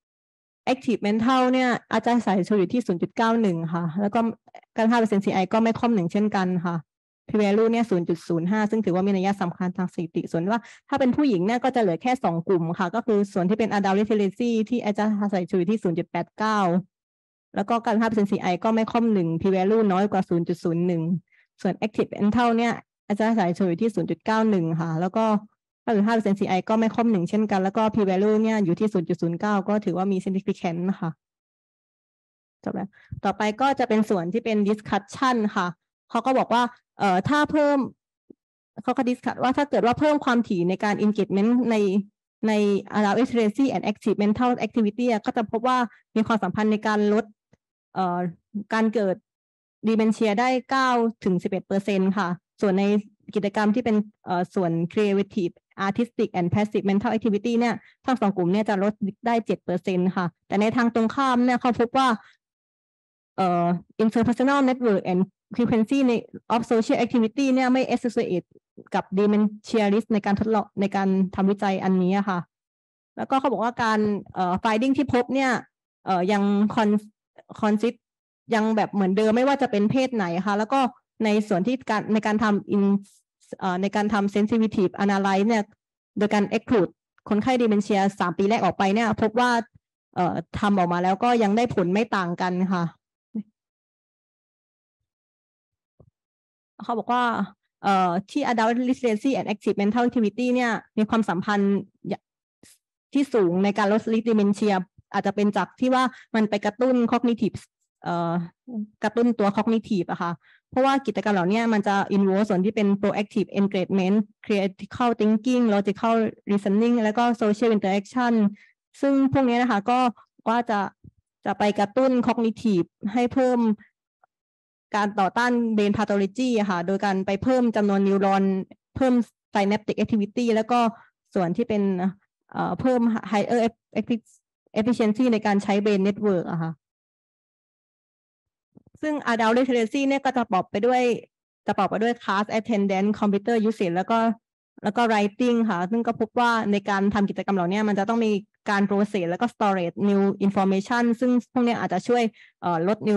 active mental เนี่ยอาจารย์สายโชว์อยู่ที่ ศูนย์จุดเก้าหนึ่ง ค่ะแล้วก็ เก้าสิบห้าเปอร์เซ็นต์ ซี ไอ ก็ไม่ค่อมหนึ่งเช่นกันค่ะ p value เนี่ย ศูนย์จุดศูนย์ห้า ซึ่งถือว่ามีนัยสำคัญทางสถิติส่วนว่าถ้าเป็นผู้หญิงเนี่ยก็จะเหลือแค่สองกลุ่มค่ะก็คือส่วนที่เป็น adult literacy ที่อาจารย์สายโชว์อยู่ที่ ศูนย์จุดแปดเก้า แล้วก็ เก้าสิบห้าเปอร์เซ็นต์ ซี ไอ ก็ไม่ค่อมหนึ่ง p value น้อยกว่า ศูนย์จุดศูนย์หนึ่ง ส่วน active mental เนี่ยอาจารย์สายโชว์อยู่ที่ ศูนย์จุดเก้าหนึ่ง ค่ะแล้วก็เก้าสิบห้าเปอร์เซ็นต์ ซี ไอ ก็ไม่ค่อมหนึ่งเช่นกันแล้วก็ p value เนี่ยอยู่ที่ ศูนย์จุดศูนย์เก้า ก็ถือว่ามี significant นะคะจบแล้วต่อไปก็จะเป็นส่วนที่เป็น discussion ค่ะเขาก็บอกว่าเอ่อถ้าเพิ่มเขาก็ discuss ว่าถ้าเกิดว่าเพิ่มความถี่ในการ engagement ในใน adult literacy and active mental activity ก็จะพบว่ามีความสัมพันธ์ในการลดเอ่อการเกิด dementia ได้ เก้าถึงสิบเอ็ดเปอร์เซ็นต์ ค่ะส่วนในกิจกรรมที่เป็นเอ่อส่วน creative artistic and passive mental activity เนี่ยทั้งสองกลุ่มเนี่ยจะลดได้ เจ็ดเปอร์เซ็นต์ ค่ะแต่ในทางตรงข้ามเนี่ยเขาพบว่าเอ่อ interpersonal network and frequency ใน of social activity เนี่ยไม่ associate กับ dementia risk ในการทดลองในการทำวิจัยอันนี้ค่ะแล้วก็เขาบอกว่าการเอ่อ finding ที่พบเนี่ยเอ่อยัง consist ยังแบบเหมือนเดิมไม่ว่าจะเป็นเพศไหนค่ะแล้วก็ในส่วนที่การในการทำ in เอ่อในการทำ sensitive analysis เนี่ยโดยการ exclude คนไข้ dementia สามปีแรกออกไปเนี่ยพบว่าเอ่อทำออกมาแล้วก็ยังได้ผลไม่ต่างกันค่ะเขาบอกว่าเอ่อที่ adult literacy and active mental activity เนี่ยมีความสัมพันธ์ที่สูงในการลด risk dementia อาจจะเป็นจากที่ว่ามันไปกระตุ้น cognitive เอ่อกระตุ้นตัว cognitive อะค่ะเพราะว่ากิจกรรมเหล่านี้มันจะ involve ส่วนที่เป็น proactive engagement critical thinking logical reasoning แล้วก็ social interaction ซึ่งพวกนี้นะคะก็ว่าจะจะไปกระตุ้น cognitive ให้เพิ่มการต่อต้าน brain pathology ค่ะโดยการไปเพิ่มจำนวนนิวรอนเพิ่ม synaptic activity แล้วก็ส่วนที่เป็นเอ่อเพิ่ม higher efficiency ในการใช้ brain network อะค่ะซึ่ง adult literacy เนี่ยก็จะประกอบไปด้วยจะประกอบไปด้วย class attendance computer usage แล้วก็แล้วก็ writing ค่ะซึ่งก็พบว่าในการทำกิจกรรมเหล่านี้มันจะต้องมีการ process แล้วก็ storage new information ซึ่งพวกนี้อาจจะช่วยลด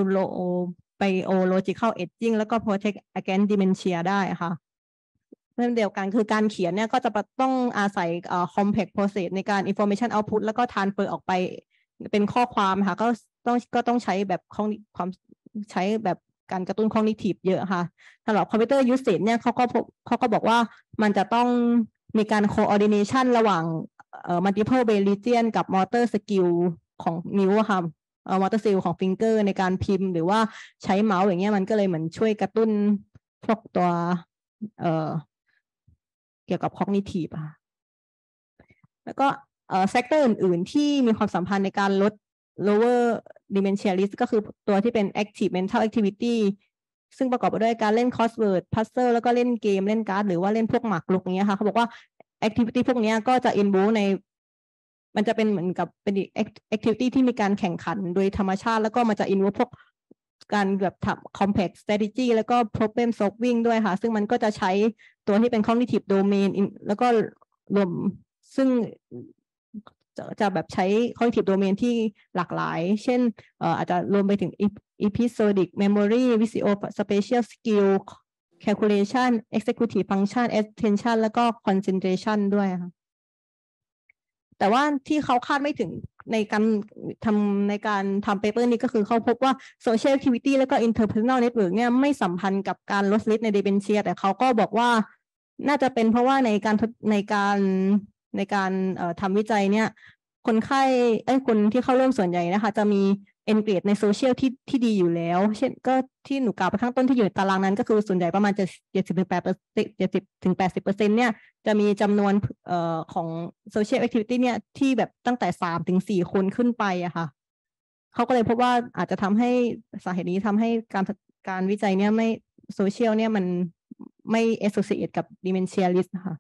neurological aging แล้วก็ protect against dementia ได้ค่ะเช่นเดียวกันคือการเขียนเนี่ยก็จะต้องอาศัย complex process ในการ information output แล้วก็ transfer ออกไปเป็นข้อความค่ะก็ต้องก็ต้องใช้แบบความใช้แบบการกระตุ้น cognitive เยอะค่ะสำหรับ computer usage เนี่ยเขาก็เขาก็บอกว่ามันจะต้องมีการ coordination ระหว่างเอ่อ multiple brain region กับ motor skill ของนิ้วค่ะเอ่อ motor skill ของ finger ในการพิมพ์หรือว่าใช้เมาส์อย่างเงี้ยมันก็เลยเหมือนช่วยกระตุ้นพวกตัวเอ่อเกี่ยวกับ cognitive ค่ะแล้วก็เอ่อ factor อื่นๆที่มีความสัมพันธ์ในการลด lower dementia risk ก็คือตัวที่เป็น active mental activity ซึ่งประกอบไปด้วยการเล่น crossword puzzle แล้วก็เล่นเกมเล่นการ์ดหรือว่าเล่นพวกหมากรุกอย่างเงี้ยค่ะเขาบอกว่า activity พวกนี้ก็จะ involve ในมันจะเป็นเหมือนกับเป็น activity ที่มีการแข่งขันโดยธรรมชาติแล้วก็มันจะ involve พวกการแบบทำ complex strategy แล้วก็ problem solving ด้วยค่ะซึ่งมันก็จะใช้ตัวที่เป็น cognitive domain แล้วก็รวมซึ่งจะจะแบบใช้ cognitive domain ที่หลากหลายเช่นเอ่ออาจจะรวมไปถึง episodic memory visual-spatial skill calculation executive function attention แล้วก็ concentration ด้วยค่ะแต่ว่าที่เขาคาดไม่ถึงในการทำในการทำเปเปอร์นี้ก็คือเขาพบว่า social activity แล้วก็ interpersonal network เนี่ยไม่สัมพันธ์กับการลดฤทธิ์ใน dementia แต่เขาก็บอกว่าน่าจะเป็นเพราะว่าในการในการในการเอ่อทำวิจัยเนี่ยคนไข้เอ้ยคนที่เข้าร่วมส่วนใหญ่นะคะจะมี engage ในโซเชียลที่ที่ดีอยู่แล้วเช่นก็ที่หนูกล่าวไปข้างต้นที่อยู่ในตารางนั้นก็คือส่วนใหญ่ประมาณเจ็ดสิบถึงแปดเปอร์เซ็นต์เจ็ดสิบถึงแปดสิบเปอร์เซ็นต์เนี่ยจะมีจำนวนเอ่อของ social activity เนี่ยที่แบบตั้งแต่สามถึงสี่คนขึ้นไปอะค่ะเขาก็เลยพบว่าอาจจะทำให้สาเหตุนี้ทำให้การการวิจัยเนี่ยไม่โซเชียลเนี่ยมันไม่ associate กับ dementia risk ค่ะ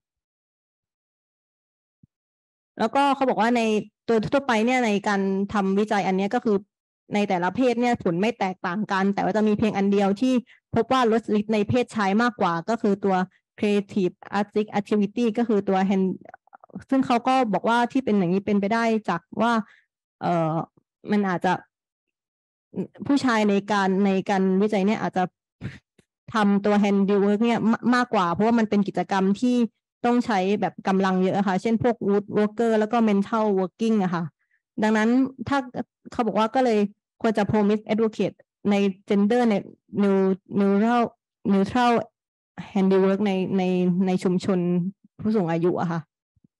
แล้วก็เขาบอกว่าในตัวทั่วไปเนี่ยในการทำวิจัยอันนี้ก็คือในแต่ละเพศเนี่ยผลไม่แตกต่างกันแต่ว่าจะมีเพียงอันเดียวที่พบว่าลดฤทธิ์ในเพศชายมากกว่าก็คือตัว creative artistic activity ก็คือตัว hand ซึ่งเขาก็บอกว่าที่เป็นอย่างนี้เป็นไปได้จากว่าเอ่อมันอาจจะผู้ชายในการในการวิจัยเนี่ยอาจจะทำตัว handiwork เนี่ยมากกว่าเพราะว่ามันเป็นกิจกรรมที่ต้องใช้แบบกำลังเยอะค่ะเช่นพวก wood worker แล้วก็ mental working อะค่ะดังนั้นถ้าเขาบอกว่าก็เลยควรจะ promise advocate ใน gender ใน neutral neutral handiwork ในในในชุมชนผู้สูงอายุอะค่ะ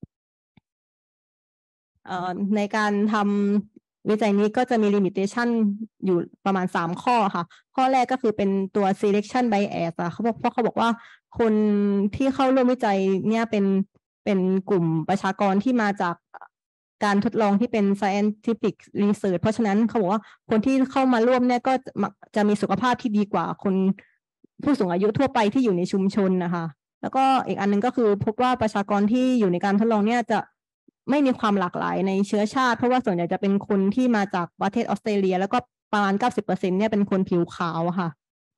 เอ่อในการทำวิจัยนี้ก็จะมี limitation อยู่ประมาณสามข้อค่ะข้อแรกก็คือเป็นตัว selection bias อะเขาบอกเพราะเขาบอกว่าคนที่เข้าร่วมวิจัยเนี่ยเป็นเป็นกลุ่มประชากรที่มาจากการทดลองที่เป็น scientific research เพราะฉะนั้นเขาบอกว่าคนที่เข้ามาร่วมเนี่ยก็จะมีสุขภาพที่ดีกว่าคนผู้สูงอายุทั่วไปที่อยู่ในชุมชนนะคะแล้วก็อีกอันนึงก็คือพบว่าประชากรที่อยู่ในการทดลองเนี่ยจะไม่มีความหลากหลายในเชื้อชาติเพราะว่าส่วนใหญ่จะเป็นคนที่มาจากประเทศออสเตรเลียแล้วก็ประมาณ เก้าสิบเปอร์เซ็นต์ เนี่ยเป็นคนผิวขาวค่ะ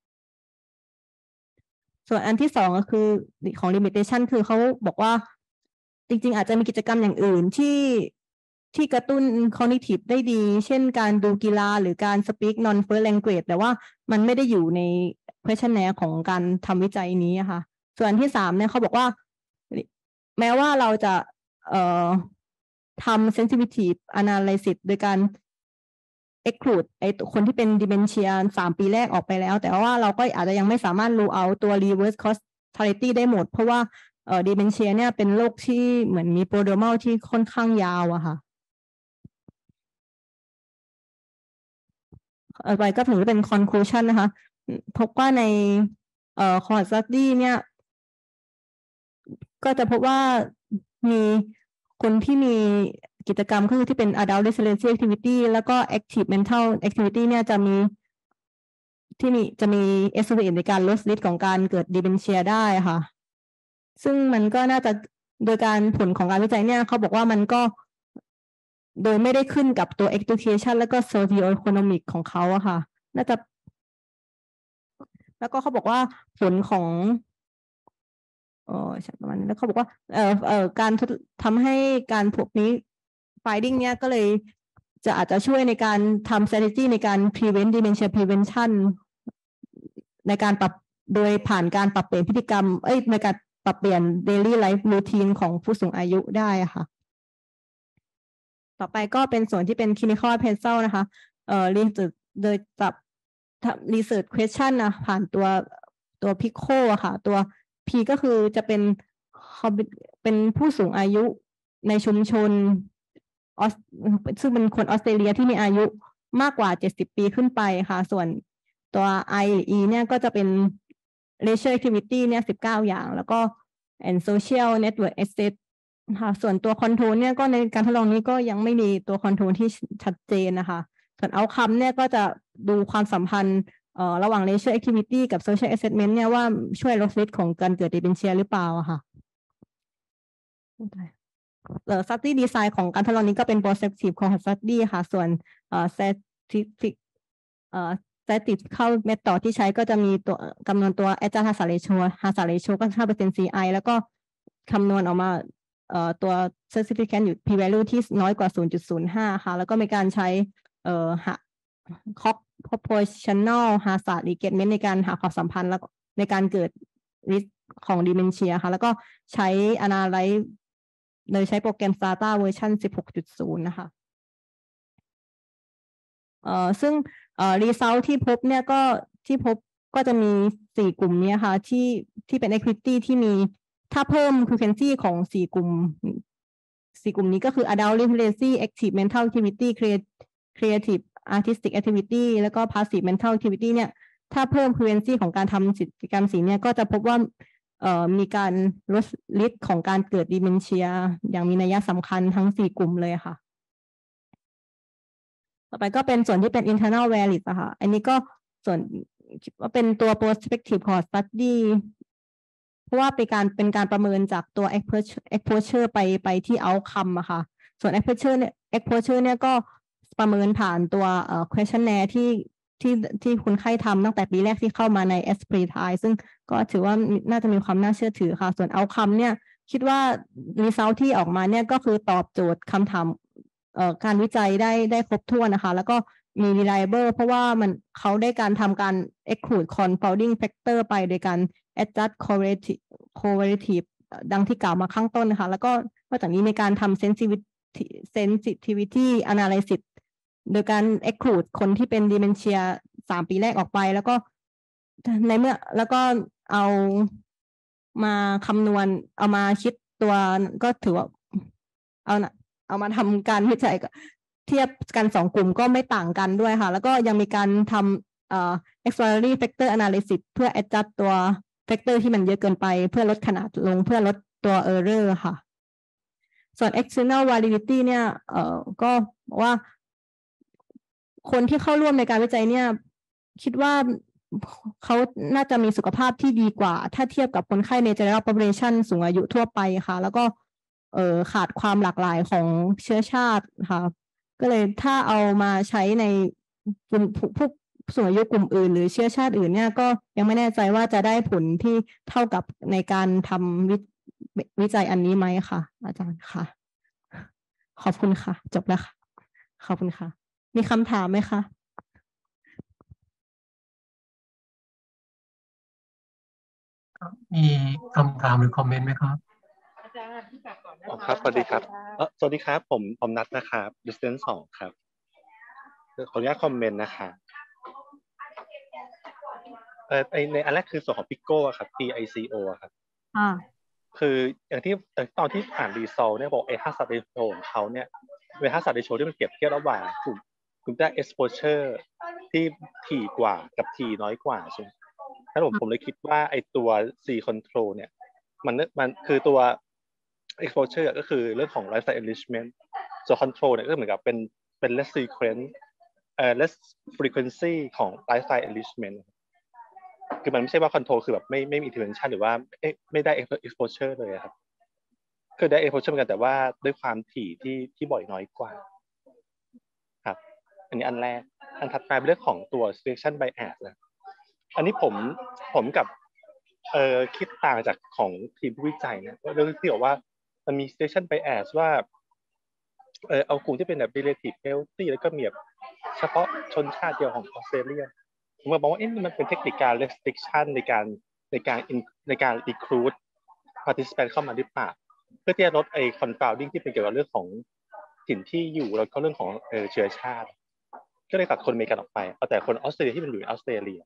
ส่วนอันที่สองก็คือของ limitation คือเขาบอกว่าจริงๆอาจจะมีกิจกรรมอย่างอื่นที่ที่กระตุ้น cognitive ได้ดีเช่นการดูกีฬาหรือการ speak non first language แต่ว่ามันไม่ได้อยู่ใน questionnaire ของการทำวิจัยนี้ค่ะส่วนอันที่สามเนี่ยเขาบอกว่าแม้ว่าเราจะเอ่อทำ sensitive analysis โดยการ exclude ไอ้คนที่เป็น dementia สามปีแรกออกไปแล้วแต่ว่าเราก็อาจจะยังไม่สามารถ rule out ตัว reverse causality ได้หมดเพราะว่าเอ่อ dementia เนี่ยเป็นโรคที่เหมือนมี prodromal ที่ค่อนข้างยาวอะค่ะเอ่อไปก็ถึงจะเป็น conclusion นะคะพบว่าในเอ่อ cohort study เนี่ยก็จะพบว่ามีคนที่มีกิจกรรมคือที่เป็น adult resiliency activity แล้วก็ active mental activity เนี่ยจะมีที่มีจะมี associate ในการลดฤทธิ์ของการเกิด dementia ได้ค่ะซึ่งมันก็น่าจะโดยการผลของการวิจัยเนี่ยเขาบอกว่ามันก็โดยไม่ได้ขึ้นกับตัว education แล้วก็ socio-economic ของเขาอะค่ะน่าจะแล้วก็เขาบอกว่าผลของเออใช่ประมาณนี้แล้วเขาบอกว่าเออเออการทำให้การพวกนี้ finding เนี่ยก็เลยจะอาจจะช่วยในการทำ strategy ในการ prevent dementia prevention ในการปรับโดยผ่านการปรับเปลี่ยนพฤติกรรมเอ้ยในการปรับเปลี่ยน daily life routine ของผู้สูงอายุได้ค่ะต่อไปก็เป็นส่วนที่เป็น clinical appraisal นะคะเอ่อ research โดยจับ research question นะผ่านตัวตัว Pico อะค่ะตัว P ก็คือจะเป็นเป็นผู้สูงอายุในชุมชนซึ่งเป็นคนออสเตรเลียที่มีอายุมากกว่าเจ็ดสิบปีขึ้นไปค่ะส่วนตัว I หรือ E เนี่ยก็จะเป็น leisure activity เนี่ยสิบเก้าอย่างแล้วก็ and social network access ค่ะส่วนตัวคอนโทรลเนี่ยก็ในการทดลองนี้ก็ยังไม่มีตัวคอนโทรลที่ชัดเจนนะคะส่วน outcome เนี่ยก็จะดูความสัมพันธ์เอ่อระหว่าง leisure activity กับ social assessment เนี่ยว่าช่วยลดริสของการเกิด dementia หรือเปล่าค่ะเอ่อ study design ของการทดลองนี้ก็เป็น prospective cohort study ค่ะส่วนเอ่อ statistic เอ่อ statistical method ที่ใช้ก็จะมีตัวคำนวณตัว adjusted hazard ratio hazard ratio ก็ ห้าเปอร์เซ็นต์ ซี ไอ แล้วก็คำนวณออกมาเอ่อตัว significant อยู่ p value ที่น้อยกว่า ศูนย์จุดศูนย์ห้า ค่ะแล้วก็มีการใช้เอ่อ Cox proportional hazard regression ในการหาความสัมพันธ์แล้วในการเกิด risk ของ dementia ค่ะแล้วก็ใช้ analyze โดยใช้โปรแกรม Stata เวอร์ชัน สิบหกจุดศูนย์ นะคะเอ่อซึ่งเอ่อ result ที่พบเนี่ยก็ที่พบก็จะมีสี่กลุ่มนี้ค่ะที่ที่เป็น activity ที่มีถ้าเพิ่ม frequency ของสี่กลุ่มสี่กลุ่มนี้ก็คือ adult literacy active mental activity creative artistic activity แล้วก็ passive mental activity เนี่ยถ้าเพิ่ม frequency ของการทำกิจกรรมสีเนี่ยก็จะพบว่าเอ่อมีการลดริสของการเกิด dementia อย่างมีนัยสำคัญทั้งสี่กลุ่มเลยค่ะต่อไปก็เป็นส่วนที่เป็น internal valid อะค่ะอันนี้ก็ส่วนว่าเป็นตัว prospective cohort study เพราะว่าเป็นการเป็นการประเมินจากตัว exposure exposure ไปไปที่ outcome อะค่ะส่วน exposure เนี่ย exposure เนี่ยก็ประเมินผ่านตัวเอ่อ questionnaire ที่ที่ที่คนไข้ทำตั้งแต่ปีแรกที่เข้ามาใน Esprit Thai ซึ่งก็ถือว่าน่าจะมีความน่าเชื่อถือค่ะส่วน outcome เนี่ยคิดว่า result ที่ออกมาเนี่ยก็คือตอบโจทย์คำถามเอ่อการวิจัยได้ได้ครบถ้วนนะคะแล้วก็มี reliable เพราะว่ามันเขาได้การทำการ exclude confounding factor ไปโดยการ adjust correlative correlative ดังที่กล่าวมาข้างต้นนะคะแล้วก็นอกจากนี้ในการทำ sensitivity sensitivity analysis โดยการ exclude คนที่เป็น dementia สามปีแรกออกไปแล้วก็ในเมื่อแล้วก็เอามาคำนวณเอามาคิดตัวก็ถือว่าเอานะเอามาทำการวิจัยเทียบกันสองกลุ่มก็ไม่ต่างกันด้วยค่ะแล้วก็ยังมีการทำเอ่อ exploratory factor analysis เพื่อ adjust ตัว factor ที่มันเยอะเกินไปเพื่อลดขนาดลงเพื่อลดตัว error ค่ะส่วน external validity เนี่ยเอ่อก็ว่าคนที่เข้าร่วมในการวิจัยเนี่ยคิดว่าเขาน่าจะมีสุขภาพที่ดีกว่าถ้าเทียบกับคนไข้ใน general population สูงอายุทั่วไปค่ะแล้วก็เอ่อขาดความหลากหลายของเชื้อชาติค่ะก็เลยถ้าเอามาใช้ในกลุ่มผู้สูงอายุกลุ่มอื่นหรือเชื้อชาติอื่นเนี่ยก็ยังไม่แน่ใจว่าจะได้ผลที่เท่ากับในการทำวิวิจัยอันนี้ไหมค่ะอาจารย์ค่ะขอบคุณค่ะจบแล้วค่ะขอบคุณค่ะมีคำถามไหมคะมีคำถามหรือคอมเมนต์ไหมครับอาจารย์ที่กลับก่อนนะคะครับสวัสดีครับเออสวัสดีครับผมผมนัทนะครับ distance สองครับขออนุญาตคอมเมนต์นะคะเออในอันแรกคือส่วนของ Pico ครับ P I C O ครับอ่าคืออย่างที่ตอนที่อ่านรีซอลเนี่ยบอกไอ้ฮัสซัดเรโชของเขาเนี่ยเป็นฮัสซัดเรโชที่มันเปรียบเทียบระหว่างกลุ่มกลุ่มได้ exposure ที่ถี่กว่ากับถี่น้อยกว่าใช่ไหมถ้าผมผมเลยคิดว่าไอ้ตัว C control เนี่ยมันมันคือตัว exposure ก็คือเรื่องของ lifestyle enrichment ส่วน control เนี่ยก็เหมือนกับเป็นเป็น less frequent เอ่อ less frequency ของ lifestyle enrichment คือมันไม่ใช่ว่า control คือแบบไม่ไม่มี intervention หรือว่าไม่ได้ exposure เลยครับคือได้ exposure เหมือนกันแต่ว่าด้วยความถี่ที่ที่บ่อยน้อยกว่าครับอันนี้อันแรกอันถัดไปเป็นเรื่องของตัว selection bias นะอันนี้ผมผมกับเอ่อคิดต่างจากของทีมวิจัยนะเรื่องที่บอกว่ามันมี selection bias ว่าเออเอากลุ่มที่เป็นแบบ relative healthy แล้วก็มีแบบเฉพาะชนชาติเดียวของออสเตรเลียผมมองว่าเอ๊ะมันเป็นเทคนิคการ restriction ในการในการในการ recruit participant เข้ามาหรือเปล่าเพื่อที่จะลดไอ้ confounding ที่เป็นเกี่ยวกับเรื่องของถิ่นที่อยู่แล้วก็เรื่องของเออเชื้อชาติก็เลยตัดคนอเมริกันออกไปเอาแต่คนออสเตรเลียที่มันอยู่ในออสเตรเลีย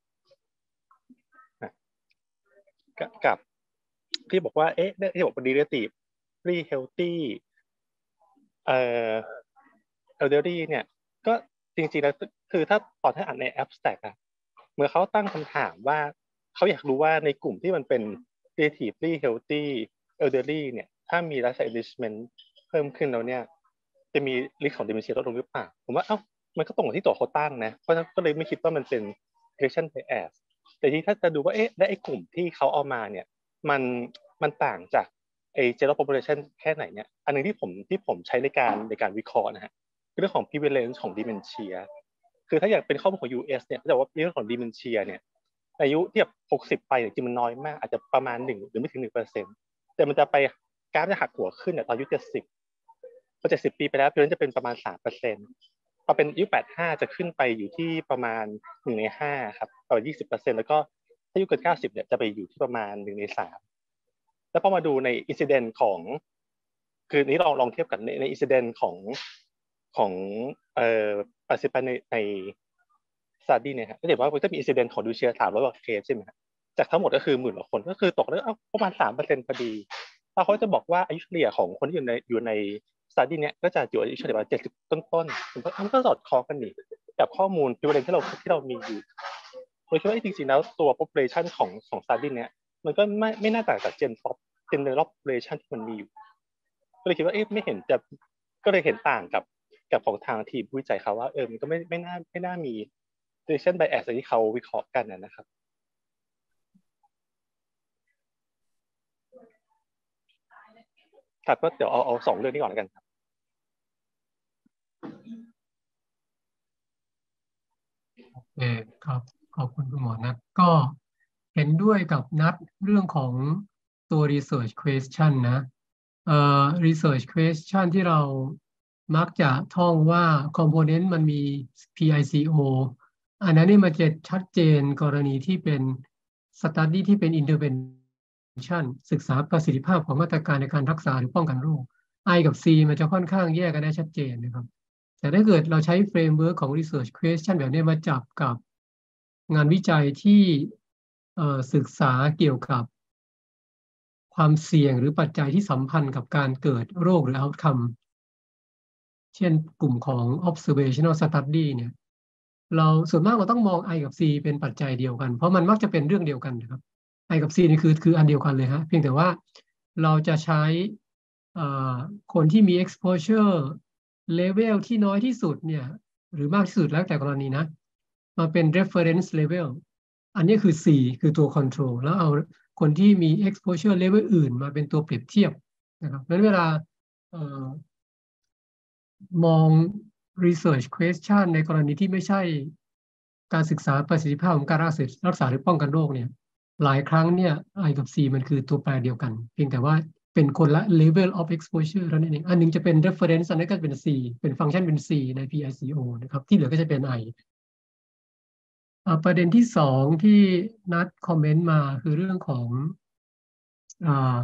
กับที่บอกว่าเอ๊ะที่บอกว่า relative healthy เอ่อ elderly เนี่ยก็จริงๆแล้วคือถ้าตอนที่อ่านใน abstract อะเมื่อเขาตั้งคำถามว่าเขาอยากรู้ว่าในกลุ่มที่มันเป็น relatively healthy elderly เนี่ยถ้ามี lifestyle enrichment เพิ่มขึ้นแล้วเนี่ยจะมี risk ของ dementia ลดลงหรือเปล่าผมว่าเอ้ามันก็ตรงกับที่ตัวเขาตั้งนะเพราะฉะนั้นก็เลยไม่คิดว่ามันเป็น selection bias แต่ที่ถ้าจะดูว่าเอ๊ะและไอ้กลุ่มที่เขาเอามาเนี่ยมันมันต่างจากไอ้ general population แค่ไหนเนี่ยอันนึงที่ผมที่ผมใช้ในการในการวิเคราะห์นะฮะเรื่องของ prevalence ของ dementia คือถ้าอย่างเป็นข้อมูลของ ยู เอส เนี่ยเขาบอกว่าเรื่องของ dementia เนี่ยอายุที่แบบหกสิบไปเนี่ยจริงมันน้อยมากอาจจะประมาณหนึ่งหรือไม่ถึง หนึ่งเปอร์เซ็นต์ แต่มันจะไปกราฟจะหักหัวขึ้นเนี่ยตอนอายุเจ็ดสิบพอเจ็ดสิบปีไปแล้วมันจะเป็นประมาณ สามเปอร์เซ็นต์ พอเป็นอายุแปดสิบห้าจะขึ้นไปอยู่ที่ประมาณหนึ่งในห้าครับประมาณ ยี่สิบเปอร์เซ็นต์ แล้วก็ถ้าอายุเกินเก้าสิบเนี่ยจะไปอยู่ที่ประมาณหนึ่งในสามแล้วพอมาดูใน incident ของคือนี้ลองลองเทียบกันในใน incident ของของเอ่อparticipantในในstudy เนี่ยครับก็เห็นว่ามันจะมี incident ของดูเชียสามร้อยกว่าเคสใช่ไหมครับจากทั้งหมดก็คือหมื่นกว่าคนก็คือตกแล้วประมาณ สามเปอร์เซ็นต์ พอดีแล้วเขาจะบอกว่าอายุเฉลี่ยของคนที่อยู่ในอยู่ใน study เนี้ยก็จะอยู่อายุเฉลี่ยประมาณเจ็ดสิบต้นๆมันก็สอดคล้องกันนี่กับข้อมูล prevalence ที่เราที่เรามีอยู่ผมคิดว่าจริงๆแล้วตัว population ของของ study เนี้ยมันก็ไม่ไม่น่าต่างจาก gen pop general population ที่มันมีอยู่ก็เลยคิดว่าเอ๊ะไม่เห็นจะก็เลยเห็นต่างกับกับของทางทีมวิจัยเขาว่าเออมันก็ไม่ไม่น่าไม่น่ามี selection bias ที่เขาวิเคราะห์กันนะครับครับก็เดี๋ยวเอาเอาสองเรื่องนี้ก่อนแล้วกันครับโอเคครับขอบคุณคุณหมอนัทก็เห็นด้วยกับนัทเรื่องของตัว research question นะเอ่อ research question ที่เรามักจะท่องว่า component มันมี พี ไอ ซี โอ อันนั้นนี่มันจะชัดเจนกรณีที่เป็น study ที่เป็น intervention ศึกษาประสิทธิภาพของมาตรการในการรักษาหรือป้องกันโรค I กับ C มันจะค่อนข้างแยกกันได้ชัดเจนนะครับแต่ถ้าเกิดเราใช้ framework ของ research question แบบนี้มาจับกับงานวิจัยที่ศึกษาเกี่ยวกับความเสี่ยงหรือปัจจัยที่สัมพันธ์กับการเกิดโรคหรือ outcome เช่นกลุ่มของ observational study เนี่ยเราส่วนมากเราต้องมอง I กับ C เป็นปัจจัยเดียวกันเพราะมันมักจะเป็นเรื่องเดียวกันนะครับ I กับ C นี่คือคืออันเดียวกันเลยฮะเพียงแต่ว่าเราจะใช้คนที่มี exposure level ที่น้อยที่สุดเนี่ยหรือมากที่สุดแล้วแต่กรณีนะมาเป็น reference level อันนี้คือ C คือตัว control แล้วเอาคนที่มี exposure level อื่นมาเป็นตัวเปรียบเทียบนะครับเพราะฉะนั้นเวลาเอ่อมอง research question ในกรณีที่ไม่ใช่การศึกษาประสิทธิภาพของการรักษารักษาหรือป้องกันโรคเนี่ยหลายครั้งเนี่ย I กับ C มันคือตัวแปรเดียวกันเพียงแต่ว่าเป็นคนละ level of exposure เท่านั้นเองอันนึงจะเป็น reference อันนั้นก็เป็น C เป็นฟังก์ชันเป็น C ใน พี ไอ ซี โอ นะครับที่เหลือก็จะเป็น I ประเด็นที่สองที่นัดคอมเมนต์มาคือเรื่องของอ่า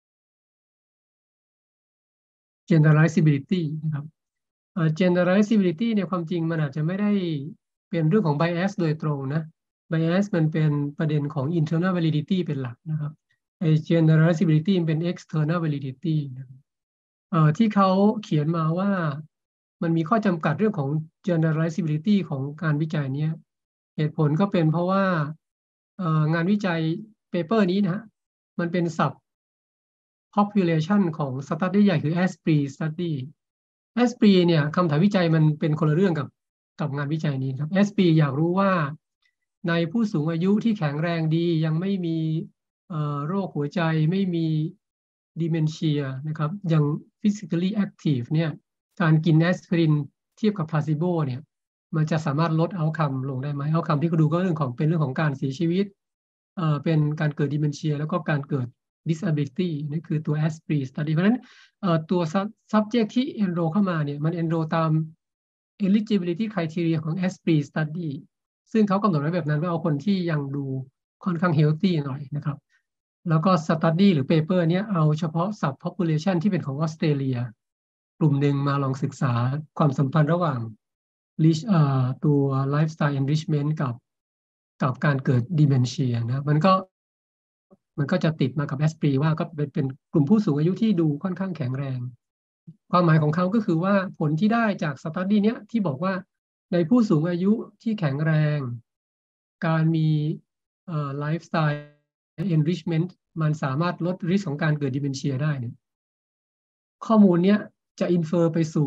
generalizability นะครับ generalizability เนี่ยความจริงมันอาจจะไม่ได้เป็นเรื่องของ bias โดยตรงนะ bias มันเป็นประเด็นของ internal validity เป็นหลักนะครับไอ้ generalizability เป็น external validity นะครับเอ่อที่เขาเขียนมาว่ามันมีข้อจำกัดเรื่องของ generalizability ของการวิจัยนี้เหตุผลก็เป็นเพราะว่าเอ่องานวิจัยเปเปอร์นี้นะมันเป็น sub population ของ study ใหญ่คือ เอส พี อาร์ ไอ study เอส พี อาร์ ไอ เนี่ยคำถามวิจัยมันเป็นคนละเรื่องกับกับงานวิจัยนี้ครับ เอส พี อาร์ ไอ อยากรู้ว่าในผู้สูงอายุที่แข็งแรงดียังไม่มีโรคหัวใจไม่มีดิเมนเชียนะครับยัง physically active เนี่ยการกินแอสไพรินเทียบกับพลาซิโบเนี่ยมันจะสามารถลดเอาท์คัมลงได้ไหมเอาท์คัมที่เขาดูก็เรื่องของเป็นเรื่องของการเสียชีวิตเอ่อเป็นการเกิดดิเมนเชียแล้วก็การเกิด disability นี่คือตัว เอส พี อาร์ study เพราะฉะนั้นเอ่อตัว subject ที่ enroll เข้ามาเนี่ยมัน enroll ตาม eligibility criteria ของ เอส พี อาร์ study ซึ่งเขากำหนดไว้แบบนั้นว่าเอาคนที่ยังดูค่อนข้าง healthy หน่อยนะครับแล้วก็ study หรือ paper เนี้ยเอาเฉพาะ sub population ที่เป็นของออสเตรเลียกลุ่มหนึ่งมาลองศึกษาความสัมพันธ์ระหว่างตัว lifestyle enrichment กับกับการเกิด dementia นะมันก็มันก็จะติดมากับ เอส พี ว่าก็เป็นเป็นกลุ่มผู้สูงอายุที่ดูค่อนข้างแข็งแรงความหมายของเขาก็คือว่าผลที่ได้จาก study เนี้ยที่บอกว่าในผู้สูงอายุที่แข็งแรงการมีเอ่อ lifestyle enrichment มันสามารถลด risk ของการเกิด dementia ได้เนี่ยข้อมูลเนี้ยจะ infer ไปสู่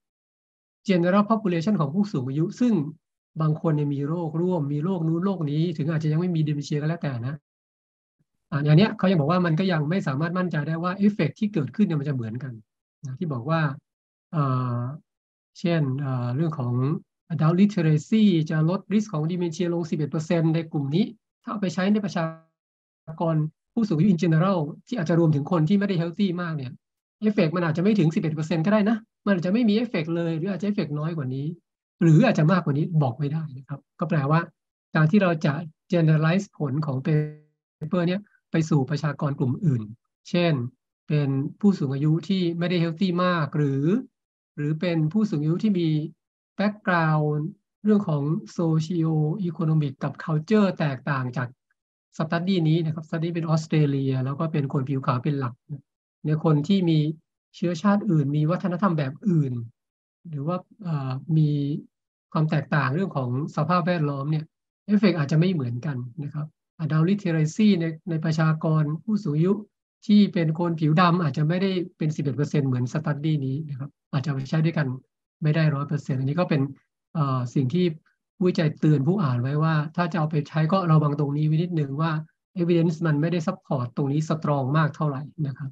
general population ของผู้สูงอายุซึ่งบางคนเนี่ยมีโรคร่วมมีโรคนู้นโรคนี้ถึงอาจจะยังไม่มี dementia ก็แล้วแต่นะอย่างนี้เขายังบอกว่ามันก็ยังไม่สามารถมั่นใจได้ว่า effect ที่เกิดขึ้นเนี่ยมันจะเหมือนกันนะที่บอกว่าเอ่อเช่นเอ่อเรื่องของ adult literacy จะลด risk ของ dementia ลง สิบเอ็ดเปอร์เซ็นต์ ในกลุ่มนี้ถ้าเอาไปใช้ในประชากรผู้สูงอายุ in general ที่อาจจะรวมถึงคนที่ไม่ได้ healthy มากเนี่ยเอฟเฟกต์มันอาจจะไม่ถึง สิบเอ็ดเปอร์เซ็นต์ ก็ได้นะมันอาจจะไม่มีเอฟเฟกต์เลยหรืออาจจะเอฟเฟกต์น้อยกว่านี้หรืออาจจะมากกว่านี้บอกไม่ได้นะครับก็แปลว่าการที่เราจะ generalize ผลของ paper เนี้ยไปสู่ประชากรกลุ่มอื่นเช่นเป็นผู้สูงอายุที่ไม่ได้ healthy มากหรือหรือเป็นผู้สูงอายุที่มี background เรื่องของ socio economic กับ culture แตกต่างจาก study นี้นะครับ study เป็นออสเตรเลียแล้วก็เป็นคนผิวขาวเป็นหลักในคนที่มีเชื้อชาติอื่นมีวัฒนธรรมแบบอื่นหรือว่ามีความแตกต่างเรื่องของสภาพแวดล้อมเนี่ยเอฟเฟกต์อาจจะไม่เหมือนกันนะครับ adult literacy ในในประชากรผู้สูงอายุที่เป็นคนผิวดำอาจจะไม่ได้เป็น สิบเอ็ดเปอร์เซ็นต์ เหมือนสตั๊ดดี้นี้นะครับอาจจะใช้ด้วยกันไม่ได้ หนึ่งร้อยเปอร์เซ็นต์ อันนี้ก็เป็นสิ่งที่ผู้วิจัยเตือนผู้อ่านไว้ว่าถ้าจะเอาไปใช้ก็ระวังตรงนี้ไว้นิดนึงว่า evidence มันไม่ได้ support ตรงนี้ strong มากเท่าไหร่นะครับ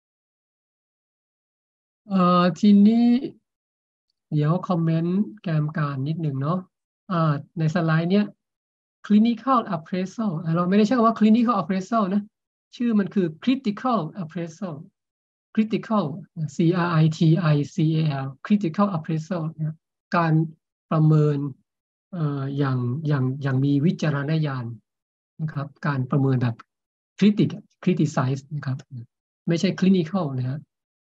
เอ่อทีนี้เดี๋ยวคอมเมนต์แกมการนิดหนึ่งเนาะอ่าในสไลด์เนี้ย clinical appraisal เราไม่ได้ใช้คำว่า clinical appraisal นะชื่อมันคือ critical appraisal critical C R I T I C A L critical appraisal นะการประเมินเอ่ออย่างอย่างอย่างมีวิจารณญาณนะครับการประเมินแบบ critic criticize นะครับไม่ใช่ clinical นะฮะ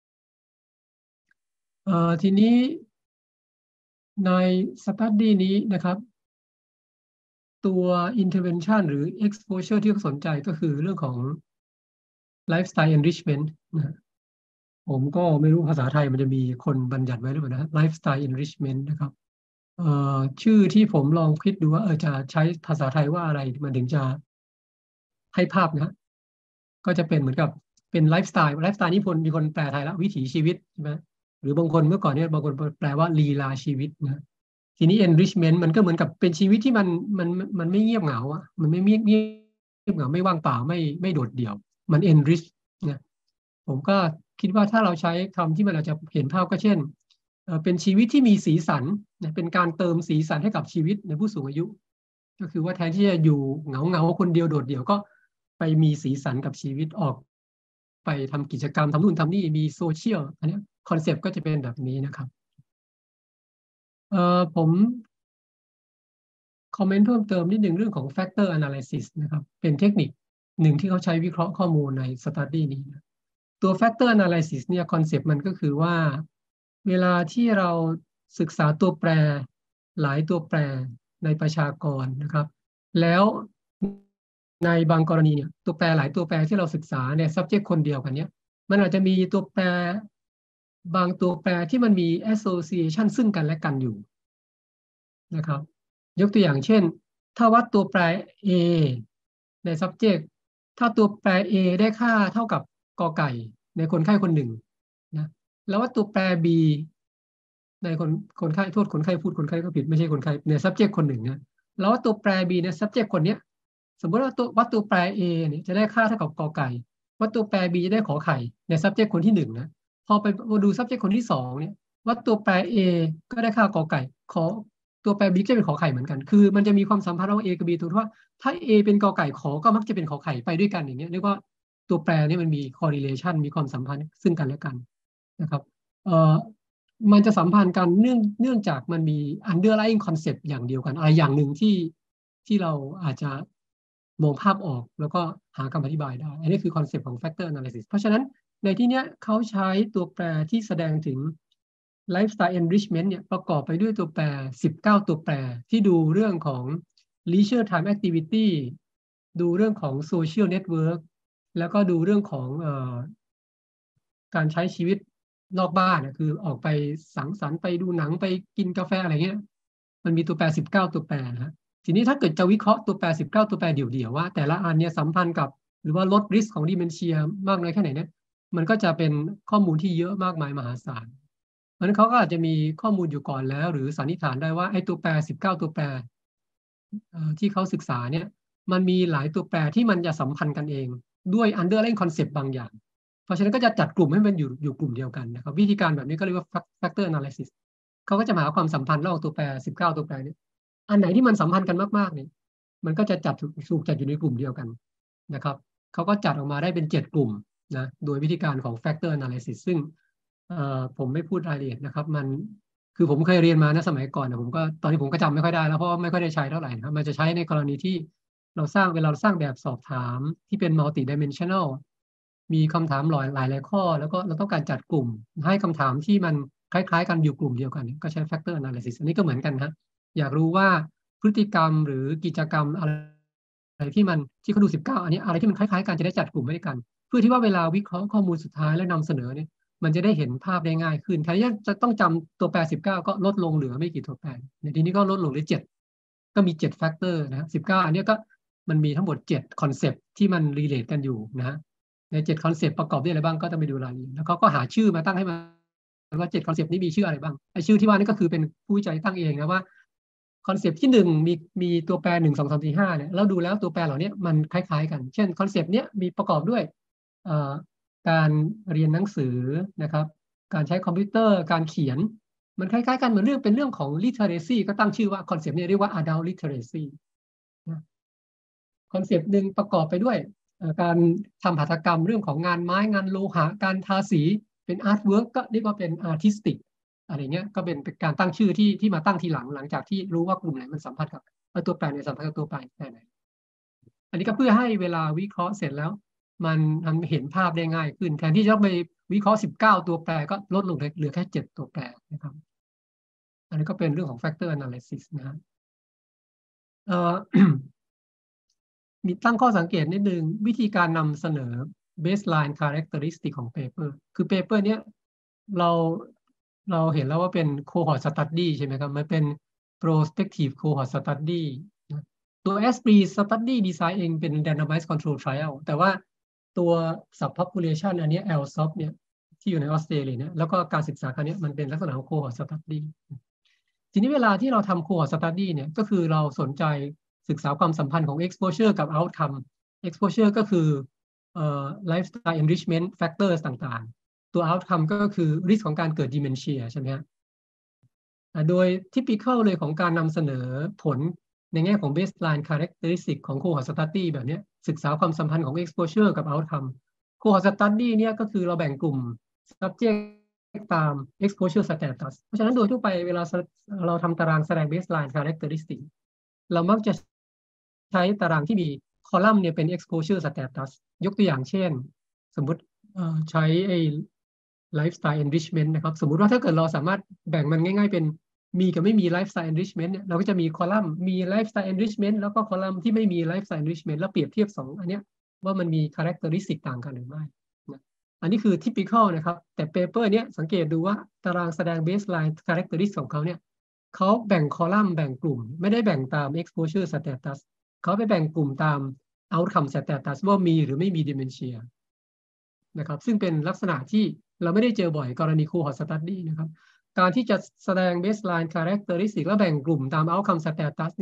เอ่อทีนี้ใน study นี้นะครับตัว intervention หรือ exposure ที่เขาสนใจก็คือเรื่องของ lifestyle enrichment นะผมก็ไม่รู้ภาษาไทยมันจะมีคนบัญญัติไว้หรือเปล่านะ lifestyle enrichment นะครับเอ่อชื่อที่ผมลองคิดดูว่าเออจะใช้ภาษาไทยว่าอะไรมันถึงจะให้ภาพนะก็จะเป็นเหมือนกับเป็นไลฟ์สไตล์ไลฟ์สไตล์นี่คนมีคนแปลไทยแล้ววิถีชีวิตใช่ไหมหรือบางคนเมื่อก่อนเนี่ยบางคนแปลว่าลีลาชีวิตนะทีนี้ enrichment มันก็เหมือนกับเป็นชีวิตที่มันมันมันไม่เงียบเหงาอ่ะมันไม่เงียบเงียบเหงาไม่ว่างเปล่าไม่ไม่โดดเดี่ยวมัน enrich นะผมก็คิดว่าถ้าเราใช้คำที่มันอาจจะเห็นภาพก็เช่นเป็นชีวิตที่มีสีสันนะเป็นการเติมสีสันให้กับชีวิตในผู้สูงอายุก็คือว่าแทนที่จะอยู่เหงาเหงาคนเดียวโดดเดี่ยวก็ไปมีสีสันกับชีวิตออกไปทำกิจกรรมทำนู่นทำนี่มีโซเชียลอันนี้คอนเซปต์ก็จะเป็นแบบนี้นะครับเอ่อผมคอมเมนต์เพิ่มเติมนิดหนึ่งเรื่องของ factor analysis นะครับเป็นเทคนิคหนึ่งที่เขาใช้วิเคราะห์ข้อมูลใน study นี้นะตัว factor analysis เนี่ยคอนเซปต์มันก็คือว่าเวลาที่เราศึกษาตัวแปรหลายตัวแปรในประชากรนะครับแล้วในบางกรณีเนี่ยตัวแปรหลายตัวแปรที่เราศึกษาเนี่ย subject คนเดียวกันเนี้ยมันอาจจะมีตัวแปรบางตัวแปรที่มันมี association ซึ่งกันและกันอยู่นะครับยกตัวอย่างเช่นถ้าวัดตัวแปร A ใน subject ถ้าตัวแปร A ได้ค่าเท่ากับกอไก่ในคนไข้คนหนึ่งนะแล้ววัดตัวแปร B ในคนคนไข้โทษคนไข้พูดคนไข้ก็ผิดไม่ใช่คนไข้ใน subject คนหนึ่งนะแล้วว่าตัวแปร B เนี่ย subject คนเนี้ยสมมติว่าตัวว่าตัวแปร A เนี่ยจะได้ค่าเท่ากับกอไก่ว่าตัวแปร B จะได้ขอไข่ใน subject คนที่หนึ่งนะพอไปดู subject คนที่สองเนี่ยว่าตัวแปร A ก็ได้ค่ากอไก่ขอตัวแปร B จะเป็นขอไข่เหมือนกันคือมันจะมีความสัมพันธ์ระหว่าง A กับ B ตรงที่ว่าถ้า A เป็นกอไก่ขอก็มักจะเป็นขอไข่ไปด้วยกันอย่างเงี้ยเรียกว่าตัวแปรนี่มันมี correlation มีความสัมพันธ์ซึ่งกันและกันนะครับเอ่อมันจะสัมพันธ์กันเนื่องเนื่องจากมันมี underlying concept อย่างเดียวกันอะไรอย่างหนึ่งที่ที่เราอาจจะมองภาพออกแล้วก็หาคำอธิบายได้อันนี้คือคอนเซปต์ของ factor analysis เพราะฉะนั้นในที่นี้เขาใช้ตัวแปรที่แสดงถึง lifestyle enrichment เนี่ยประกอบไปด้วยตัวแปรสิบเก้าตัวแปรที่ดูเรื่องของ leisure time activity ดูเรื่องของ social network แล้วก็ดูเรื่องของเอ่อการใช้ชีวิตนอกบ้านคือออกไปสังสรรค์ไปดูหนังไปกินกาแฟอะไรเงี้ยมันมีตัวแปรสิบเก้าตัวแปรนะทีนี้ถ้าเกิดจะวิเคราะห์ตัวแปรสิบเก้าตัวแปรเดี่ยวๆว่าแต่ละอันเนี่ยสัมพันธ์กับหรือว่าลด risk ของ dementia มากน้อยแค่ไหนเนี่ยมันก็จะเป็นข้อมูลที่เยอะมากมายมหาศาลเพราะฉะนั้นเขาก็อาจจะมีข้อมูลอยู่ก่อนแล้วหรือสันนิษฐานได้ว่าไอ้ตัวแปรสิบเก้าตัวแปรที่เขาศึกษาเนี่ยมันมีหลายตัวแปรที่มันจะสัมพันธ์กันเองด้วย underlying concept บางอย่างเพราะฉะนั้นก็จะจัดกลุ่มให้มันอยู่อยู่กลุ่มเดียวกันนะครับวิธีการแบบนี้ก็เรียกว่า factor analysis เขาก็จะหาความสัมพันธ์ระหว่างตัวแปรสิบเก้าตัวแปรนี้อันไหนที่มันสัมพันธ์กันมากๆเนี่ยมันก็จะจัดถูกจัดอยู่ในกลุ่มเดียวกันนะครับเขาก็จัดออกมาได้เป็นเจ็ดกลุ่มนะโดยวิธีการของ factor analysis ซึ่งผมไม่พูดรายละเอียดนะครับมันคือผมเคยเรียนมานะสมัยก่อนนะผมก็ตอนนี้ผมก็จำไม่ค่อยได้แล้วเพราะไม่ค่อยได้ใช้เท่าไหร่นะครับมันจะใช้ในกรณีที่เราสร้างเวลาเราสร้างแบบสอบถามที่เป็น multi dimensionalมีคำถามหลายหลายหลายข้อแล้วก็เราต้องการจัดกลุ่มให้คำถามที่มันคล้ายๆกันอยู่กลุ่มเดียวกันก็ใช้ factor analysis อันนี้ก็เหมือนกันนะอยากรู้ว่าพฤติกรรมหรือกิจกรรมอะไรที่มันที่เขาดูสิบเก้าอันนี้อะไรที่มันคล้ายๆกันจะได้จัดกลุ่มไว้ด้วยกันเพื่อที่ว่าเวลาวิเคราะห์ข้อมูลสุดท้ายและนำเสนอเนี่ยมันจะได้เห็นภาพได้ง่ายขึ้นแทนที่จะต้องจำตัวแปรสิบเก้าก็ลดลงเหลือไม่กี่ตัวแปรในทีนี้ก็ลดลงเหลือเจ็ดก็มีเจ็ด factor นะสิบเก้าอันนี้ก็มันมีทั้งหมดเจ็ด concept ที่มัน relate กันอยู่นะในเจ็ดคอนเซปต์ประกอบด้วยอะไรบ้างก็ต้องไปดูรายละเอียดแล้วเขาก็หาชื่อมาตั้งให้มาว่าเจ็ดคอนเซปต์นี้มีชื่ออะไรบ้างไอ้ชื่อที่ว่านี่ก็คือเป็นผู้วิจัยตั้งเองนะว่าคอนเซปต์ที่หนึ่งมีมีตัวแปรหนึ่งสองสามสี่ห้าเนี่ยเราดูแล้วตัวแปรเหล่านี้มันคล้ายๆกันเช่นคอนเซปต์เนี้ยมีประกอบด้วยการเรียนหนังสือนะครับการใช้คอมพิวเตอร์การเขียนมันคล้ายๆกันเหมือนเรื่องเป็นเรื่องของ literacy ก็ตั้งชื่อว่าคอนเซปต์นี้เรียกว่า adult literacy คอนเซปต์หนึ่งประกอบไปด้วยการทำหัตถกรรมเรื่องของงานไม้งานโลหะการทาสีเป็นอาร์ตเวิร์กก็เรียกว่าเป็นอาร์ติสติกอะไรเงี้ยก็เป็นการตั้งชื่อที่ที่มาตั้งทีหลังหลังจากที่รู้ว่ากลุ่มไหนมันสัมพันธ์กับตัวแปรในสัมพันธ์กับตัวแปรแค่ไหนอันนี้ก็เพื่อให้เวลาวิเคราะห์เสร็จแล้วมันมันเห็นภาพได้ง่ายขึ้นแทนที่จะไปวิเคราะห์สิบเก้าตัวแปรก็ลดลงเหลือแค่เจ็ดตัวแปรนะครับอันนี้ก็เป็นเรื่องของ factor analysis นะเอ่อ มีตั้งข้อสังเกตนิดนึงวิธีการนำเสนอ baseline characteristic ของ paper คือ paper เนี้ยเราเราเห็นแล้วว่าเป็น cohort study ใช่ไหมครับมันเป็น prospective cohort study ตัว เอส พี อาร์ i study design เองเป็น randomized control trial แต่ว่าตัว subpopulation อันนี้ แอล ซอป เนี่ยที่อยู่ในออสเตรเลียเนี่ยแล้วก็การศึกษาครั้งนี้มันเป็นลักษณะของ cohort study ทีนี้เวลาที่เราทำ cohort study เนี่ยก็คือเราสนใจศึกษาความสัมพันธ์ของ exposure กับ outcome exposure ก็คือเอ่อ lifestyle enrichment factors ต่างๆตัว outcome ก็คือ risk ของการเกิด dementia ใช่ไหมฮะโดย typical เลยของการนำเสนอผลในแง่ของ baseline characteristic ของ cohort study แบบนี้ศึกษาความสัมพันธ์ของ exposure กับ outcome cohort study เนี่ยก็คือเราแบ่งกลุ่ม subject ตาม exposure status เพราะฉะนั้นโดยทั่วไปเวลาเราทำตารางแสดง baseline characteristic เรามักจะใช้ตารางที่มีคอลัมน์เนี่ยเป็น exposure status ยกตัวอย่างเช่นสมมุติใช้ไอ้ lifestyle enrichment นะครับสมมุติว่าถ้าเกิดเราสามารถแบ่งมันง่ายๆเป็นมีกับไม่มี lifestyle enrichment เนี่ยเราก็จะมีคอลัมน์มี lifestyle enrichment แล้วก็คอลัมน์ที่ไม่มี lifestyle enrichment แล้วเปรียบเทียบสองอันเนี้ยว่ามันมี characteristic ต่างกันหรือไม่นะอันนี้คือ typical นะครับแต่ paper เนี้ยสังเกตดูว่าตารางแสดง baseline characteristic ของเขาเนี่ยเขาแบ่งคอลัมน์แบ่งกลุ่มไม่ได้แบ่งตาม exposure status เขาไปแบ่งกลุ่มตาม outcome status ว่ามีหรือไม่มี dementia นะครับซึ่งเป็นลักษณะที่เราไม่ได้เจอบ่อยกรณี cohort study นะครับการที่จะแสดง baseline characteristic แล้วแบ่งกลุ่มตาม outcome status เนี่ย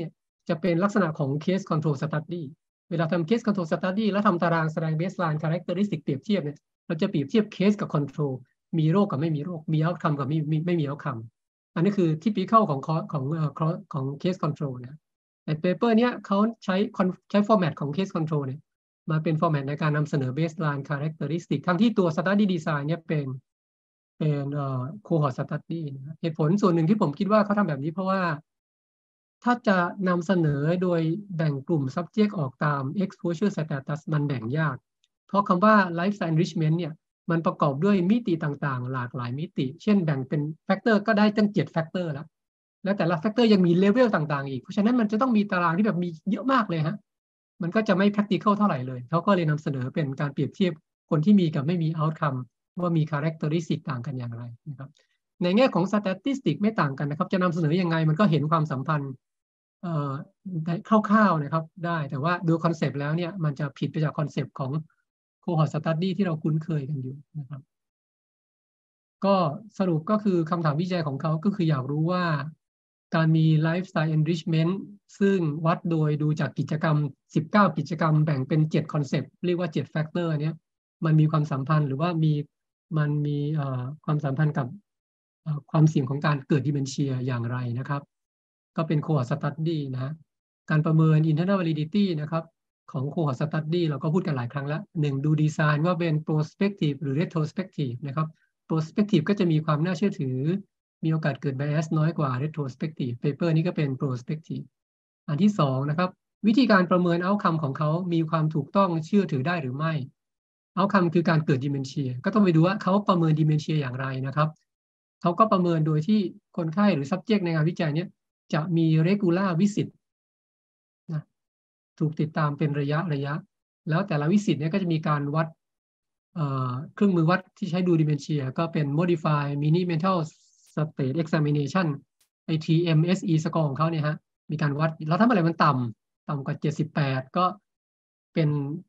จะเป็นลักษณะของ case control study เวลาทำ case control study แล้วทำตารางแสดง baseline characteristic เปรียบเทียบเนี่ยเราจะเปรียบเทียบ case กับ control มีโรคกับไม่มีโรคมี outcome กับไม่ไม่ไม่มี outcome อันนี้คือ typical ของของของ case control นะแต่ paper เนี้ยเขาใช้ใช้ format ของ case control เนี่ยมาเป็น format ในการนำเสนอ baseline characteristic ทั้งที่ตัว study design เนี่ยเป็นเป็นเอ่อ cohort study นะเหตุผลส่วนหนึ่งที่ผมคิดว่าเขาทำแบบนี้เพราะว่าถ้าจะนำเสนอโดยแบ่งกลุ่ม subject ออกตาม exposure status มันแบ่งยากเพราะคำว่า lifestyle enrichment เนี่ยมันประกอบด้วยมิติต่างๆหลากหลายมิติเช่นแบ่งเป็น factor ก็ได้ตั้งเจ็ด factor แล้วแล้วแต่ละ factor ยังมี level ต่างๆอีกเพราะฉะนั้นมันจะต้องมีตารางที่แบบมีเยอะมากเลยฮะมันก็จะไม่ practical เท่าไหร่เลยเขาก็เลยนำเสนอเป็นการเปรียบเทียบคนที่มีกับไม่มี outcome ว่ามี characteristic ต่างกันอย่างไรนะครับในแง่ของ statistic ไม่ต่างกันนะครับจะนำเสนอยังไงมันก็เห็นความสัมพันธ์เอ่อคร่าวๆนะครับได้แต่ว่าดูคอนเซปต์แล้วเนี่ยมันจะผิดไปจากคอนเซปต์ของ cohort study ที่เราคุ้นเคยกันอยู่นะครับก็สรุปก็คือคำถามวิจัยของเขาก็คืออยากรู้ว่าการมี lifestyle enrichment ซึ่งวัดโดยดูจากกิจกรรมสิบเก้ากิจกรรมแบ่งเป็นเจ็ดคอนเซปต์เรียกว่าเจ็ด factor เนี้ยมันมีความสัมพันธ์หรือว่ามีมันมีความสัมพันธ์กับความเสี่ยงของการเกิด dementia อย่างไรนะครับก็เป็น cohort study นะการประเมิน internal validity นะครับของ cohort study เราก็พูดกันหลายครั้งแล้วหนึ่งดูดีไซน์ว่าเป็น prospective หรือ retrospective นะครับ prospective ก็จะมีความน่าเชื่อถือมีโอกาสเกิด bias น้อยกว่า retrospective paper นี้ก็เป็น prospective อันที่สองนะครับวิธีการประเมิน outcome ของเขามีความถูกต้องเชื่อถือได้หรือไม่ outcome คือการเกิด dementia ก็ต้องไปดูว่าเขาประเมิน dementia อย่างไรนะครับเขาก็ประเมินโดยที่คนไข้หรือ subject ในงานวิจัยนี้จะมี regular visit นะถูกติดตามเป็นระยะระยะแล้วแต่ละวิสิตเนี่ยก็จะมีการวัดเครื่องมือวัดที่ใช้ดู dementia ก็เป็น modify mini mental state examination ไอ ที เอ็ม เอส อี score ของเขาเนี่ยฮะมีการวัดแล้วถ้าเมื่อไหร่มันต่ำต่ำกว่าเจ็ดสิบแปดก็เป็น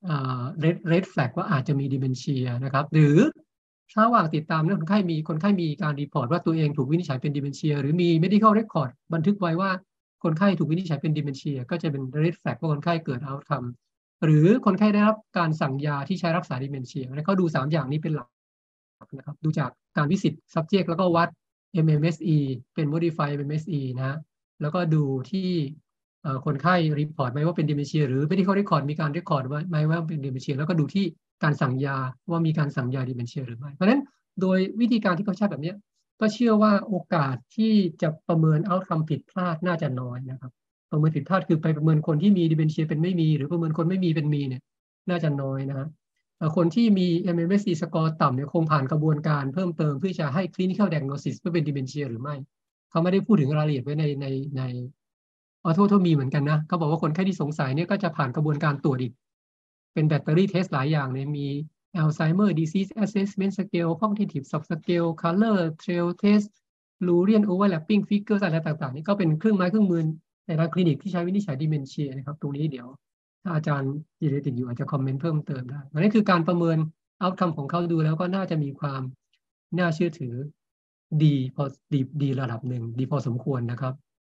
red red flag ว่าอาจจะมี dementia นะครับหรือระหว่างติดตามเนี่ยคนไข้มีคนไข้มีการรีพอร์ตว่าตัวเองถูกวินิจฉัยเป็น dementia หรือมี medical record บันทึกไว้ว่าคนไข้ถูกวินิจฉัยเป็น dementia ก็จะเป็น red flag ว่าคนไข้เกิด outcome หรือคนไข้ได้รับการสั่งยาที่ใช้รักษา dementia แล้วก็ดูสามอย่างนี้เป็นหลักนะครับดูจากการวิสิต subject แล้วก็วัด เอ็ม เอ็ม เอส อี เป็น modify เอ็ม เอ็ม เอส อี นะแล้วก็ดูที่คนไข้รีพอร์ตไหมว่าเป็น dementia หรือ medical record มีการ record ไหมว่าเป็น dementia แล้วก็ดูที่การสั่งยาว่ามีการสั่งยา dementia หรือไม่เพราะฉะนั้นโดยวิธีการที่เขาใช้แบบนี้ก็เชื่อว่าโอกาสที่จะประเมิน outcome ผิดพลาดน่าจะน้อยนะครับประเมินผิดพลาดคือไปประเมินคนที่มี dementia เป็นไม่มีหรือประเมินคนไม่มีเป็นมีเนี่ยน่าจะน้อยนะคนที่มี เอ็ม เอ็ม เอส อี score ต่ำเนี่ยคงผ่านกระบวนการเพิ่มเติมเพื่อจะให้ clinical diagnosis เพื่อเป็น dementia หรือไม่เขาไม่ได้พูดถึงรายละเอียดไว้ในในในออโทโทมีเหมือนกันนะเขาบอกว่าคนไข้ที่สงสัยเนี่ยก็จะผ่านกระบวนการตรวจอีกเป็นแบตเตอรี่เทสหลายอย่างเนี่ยมี Alzheimer disease assessment scale cognitive subscale color trail test Lurian overlapping figures อะไรต่างๆนี่ก็เป็นเครื่องไม้เครื่องมือในทางคลินิกที่ใช้วินิจฉัย dementia นะครับตรงนี้เดี๋ยวถ้าอาจารย์ยินดีติดอยู่อาจจะคอมเมนต์เพิ่มเติมได้อันนี้คือการประเมิน outcome ของเขาดูแล้วก็น่าจะมีความน่าเชื่อถือดีพอดีดีระดับหนึ่งดีพอสมควรนะครับ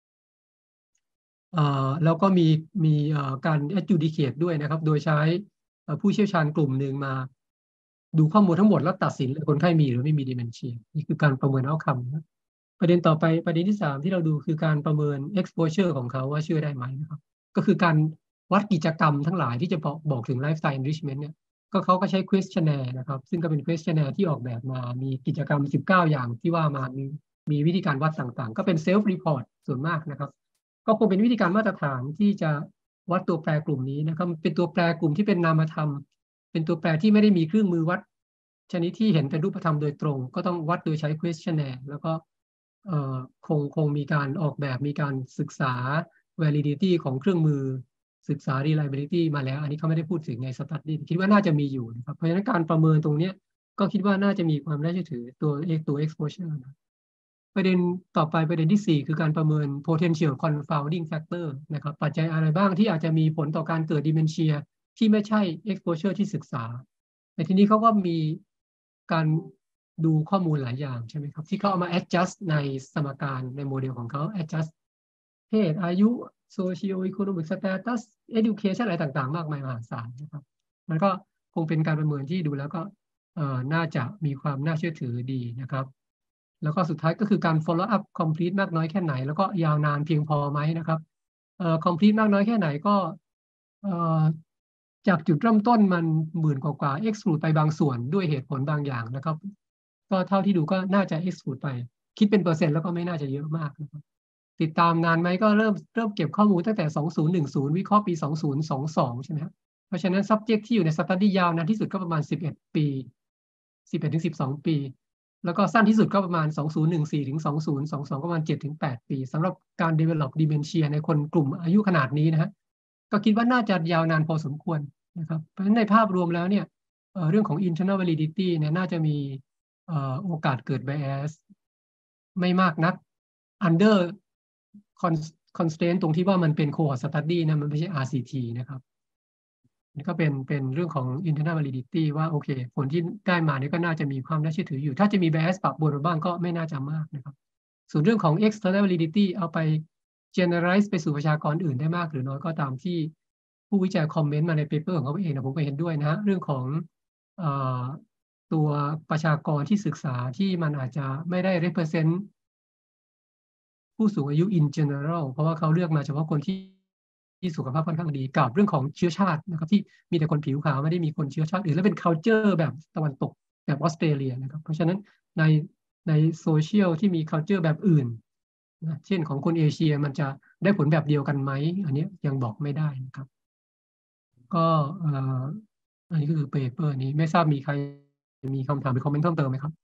แล้วก็มีมีการ adjudicate ด้วยนะครับโดยใช้ผู้เชี่ยวชาญกลุ่มหนึ่งมาดูข้อมูลทั้งหมดแล้วตัดสินเลยคนไข้มีหรือไม่มี dementia นี่คือการประเมิน outcome นะประเด็นต่อไปประเด็นที่สามที่เราดูคือการประเมิน exposure ของเขาว่าเชื่อได้ไหมนะครับก็คือการวัดกิจกรรมทั้งหลายที่จะบอกบอกถึง lifestyle enrichment เนี่ยก็เขาก็ใช้ questionnaire นะครับซึ่งก็เป็น questionnaire ที่ออกแบบมามีกิจกรรมสิบเก้าอย่างที่ว่ามามีมีวิธีการวัดต่างๆก็เป็น self report ส่วนมากนะครับก็คงเป็นวิธีการมาตรฐานที่จะวัดตัวแปรกลุ่มนี้นะครับเป็นตัวแปรกลุ่มที่เป็นนามธรรมเป็นตัวแปรที่ไม่ได้มีเครื่องมือวัดชนิดที่เห็นเป็นรูปธรรมโดยตรงก็ต้องวัดโดยใช้ questionnaire แล้วก็เอ่อคงคงมีการออกแบบมีการศึกษา validity ของเครื่องมือศึกษา reliability มาแล้วอันนี้เขาไม่ได้พูดถึงใน study คิดว่าน่าจะมีอยู่นะครับเพราะฉะนั้นการประเมินตรงนี้ก็คิดว่าน่าจะมีความน่าเชื่อถือตัวตัว exposure นะประเด็นต่อไปประเด็นที่สี่คือการประเมิน potential confounding factor นะครับปัจจัยอะไรบ้างที่อาจจะมีผลต่อการเกิด dementia ที่ไม่ใช่ exposure ที่ศึกษาในที่นี้เขาก็มีการดูข้อมูลหลายอย่างใช่ไหมครับที่เขาเอามา adjust ในสมการในโมเดลของเขา adjust เพศอายุ socio economic status education อะไรต่างๆมากมายมหาศาลนะครับมันก็คงเป็นการประเมินที่ดูแล้วก็เอ่อน่าจะมีความน่าเชื่อถือดีนะครับแล้วก็สุดท้ายก็คือการ follow up complete มากน้อยแค่ไหนแล้วก็ยาวนานเพียงพอไหมนะครับเอ่อ complete มากน้อยแค่ไหนก็เอ่อจากจุดเริ่มต้นมันหมื่นกว่าๆ exclude ไปบางส่วนด้วยเหตุผลบางอย่างนะครับก็เท่าที่ดูก็น่าจะ exclude ไปคิดเป็นเปอร์เซ็นต์แล้วก็ไม่น่าจะเยอะมากนะครับติดตามนานไหมก็เริ่มเริ่มเก็บข้อมูลตั้งแต่สองพันสิบวิเคราะห์ปีสองพันยี่สิบสองใช่ไหมครับเพราะฉะนั้น subject ที่อยู่ใน study ยาวนานที่สุดก็ประมาณสิบเอ็ดปีสิบเอ็ดถึงสิบสองปีแล้วก็สั้นที่สุดก็ประมาณสองพันสิบสี่ถึงสองพันยี่สิบสองก็ประมาณเจ็ดถึงแปดปีสำหรับการ develop dementia ในคนกลุ่มอายุขนาดนี้นะฮะก็คิดว่าน่าจะยาวนานพอสมควรนะครับเพราะฉะนั้นในภาพรวมแล้วเนี่ยเอ่อเรื่องของ internal validity เนี่ยน่าจะมีเอ่อโอกาสเกิด bias ไม่มากนัก under constraint ตรงที่ว่ามันเป็น cohort study นะมันไม่ใช่ อาร์ ซี ที นะครับนี่ก็เป็นเป็นเรื่องของ internal validity ว่าโอเคผลที่ได้มานี่ก็น่าจะมีความน่าเชื่อถืออยู่ถ้าจะมี bias ปรับบวกบ้างก็ไม่น่าจะมากนะครับส่วนเรื่องของ external validity เอาไป generalize ไปสู่ประชากรอื่นได้มากหรือน้อยก็ตามที่ผู้วิจัยคอมเมนต์มาในเปเปอร์ของเขาเองนะผมก็เห็นด้วยนะเรื่องของเอ่อตัวประชากรที่ศึกษาที่มันอาจจะไม่ได้ represent ผู้สูงอายุ in general เพราะว่าเขาเลือกมาเฉพาะคนที่ที่สุขภาพค่อนข้างดีกับเรื่องของเชื้อชาตินะครับที่มีแต่คนผิวขาวไม่ได้มีคนเชื้อชาติอื่นและเป็น culture แบบตะวันตกแบบออสเตรเลียนะครับเพราะฉะนั้นในในโซเชียลที่มี culture แบบอื่นนะเช่นของคนเอเชียมันจะได้ผลแบบเดียวกันไหมอันนี้ยังบอกไม่ได้นะครับก็เอ่ออันนี้ก็คือเปเปอร์นี้ไม่ทราบมีใครมีคำถามหรือคอมเมนต์เพิ่มเติมไหมครับ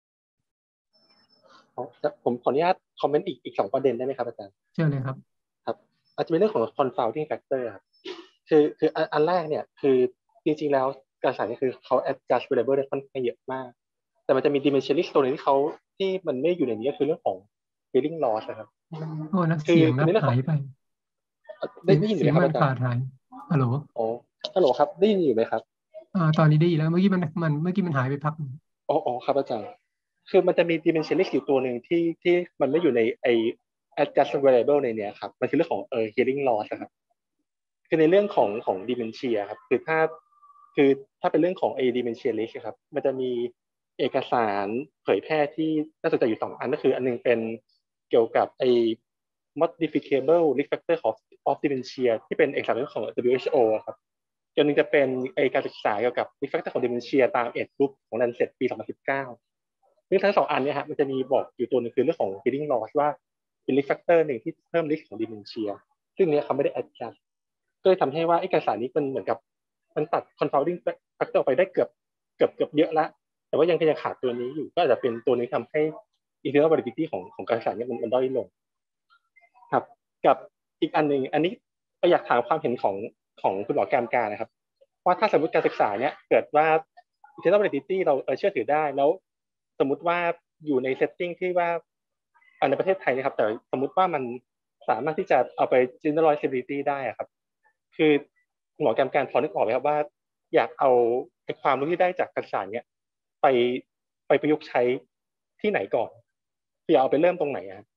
ผมขออนุญาตคอมเมนต์อีกอีกสองประเด็นได้ไหมครับอาจารย์เชิญเลยครับครับอาจจะเป็นเรื่องของ confounding factor ครับคือคืออันแรกเนี่ยคือจริงๆแล้วการศึกษาเนี่ยคือเขา adjust variable ได้ค่อนข้างเยอะมากแต่มันจะมี dimension list ตัวนึงที่เขาที่มันไม่อยู่ในนี้ก็คือเรื่องของ hearing loss นะครับโอ้นักเสียงนับหายไปได้ได้ยินอยู่ไหมครับอาจารย์ขาดหายฮัลโหลโอ้ฮัลโหลครับได้ยินอยู่ไหมครับอ่าตอนนี้ได้ยินแล้วเมื่อกี้มันมันเมื่อกี้มันหายไปพักอ๋ออ๋อครับอาจารย์คือมันจะมี dimension list อยู่ตัวหนึ่งที่ที่มันไม่อยู่ในไอ adjust variable ในเนี้ยครับมันคือเรื่องของเออ hearing loss นะครับคือในเรื่องของของ dementia ครับคือถ้าคือถ้าเป็นเรื่องของไอ้ dementia list ครับมันจะมีเอกสารเผยแพร่ที่น่าสนใจอยู่สองอันก็คืออันนึงเป็นเกี่ยวกับไอ้ modificable risk factor of of dementia ที่เป็นเอกสารของ ดับเบิลยู เอช โอ ครับจนนึงจะเป็นไอ้การศึกษาเกี่ยวกับ risk factor ของ dementia ตาม เอจ group ของ Lancet ปี สองพันสิบเก้าซึ่งทั้งสองอันเนี่ยฮะมันจะมีบอกอยู่ตัวนึงคือเรื่องของ hearing loss ว่าเป็น risk factor หนึ่งที่เพิ่ม risk ของ dementia ซึ่งเนี้ยเขาไม่ได้ adjust ก็เลยทำให้ว่าไอ้การศึกษานี้มันเหมือนกับมันตัด confounding factor ออกไปได้เกือบเกือบเกือบเยอะแล้วแต่ว่ายังยังขาดตัวนี้อยู่ก็อาจจะเป็นตัวนี้ทำให้ internal validity ของของการศึกษานี้มันมันด้อยลงครับกับอีกอันหนึ่งอันนี้อยากถามความเห็นของของคุณหมอแกมการนะครับว่าถ้าสมมติการศึกษาเนี้ยเกิดว่า internal validity เราเชื่อถือได้แล้วสมมติว่าอยู่ใน setting ที่ว่าในประเทศไทยนะครับแต่สมมติว่ามันสามารถที่จะเอาไป generalizability ได้ครับคือหมอแกมการพอนึกออกไหมครับว่าอยากเอาความรู้ที่ได้จากการศึกษาเนี้ยไปไปประยุกต์ใช้ที่ไหนก่อนคือเอาไปเริ่มตรงไหนอ่ะ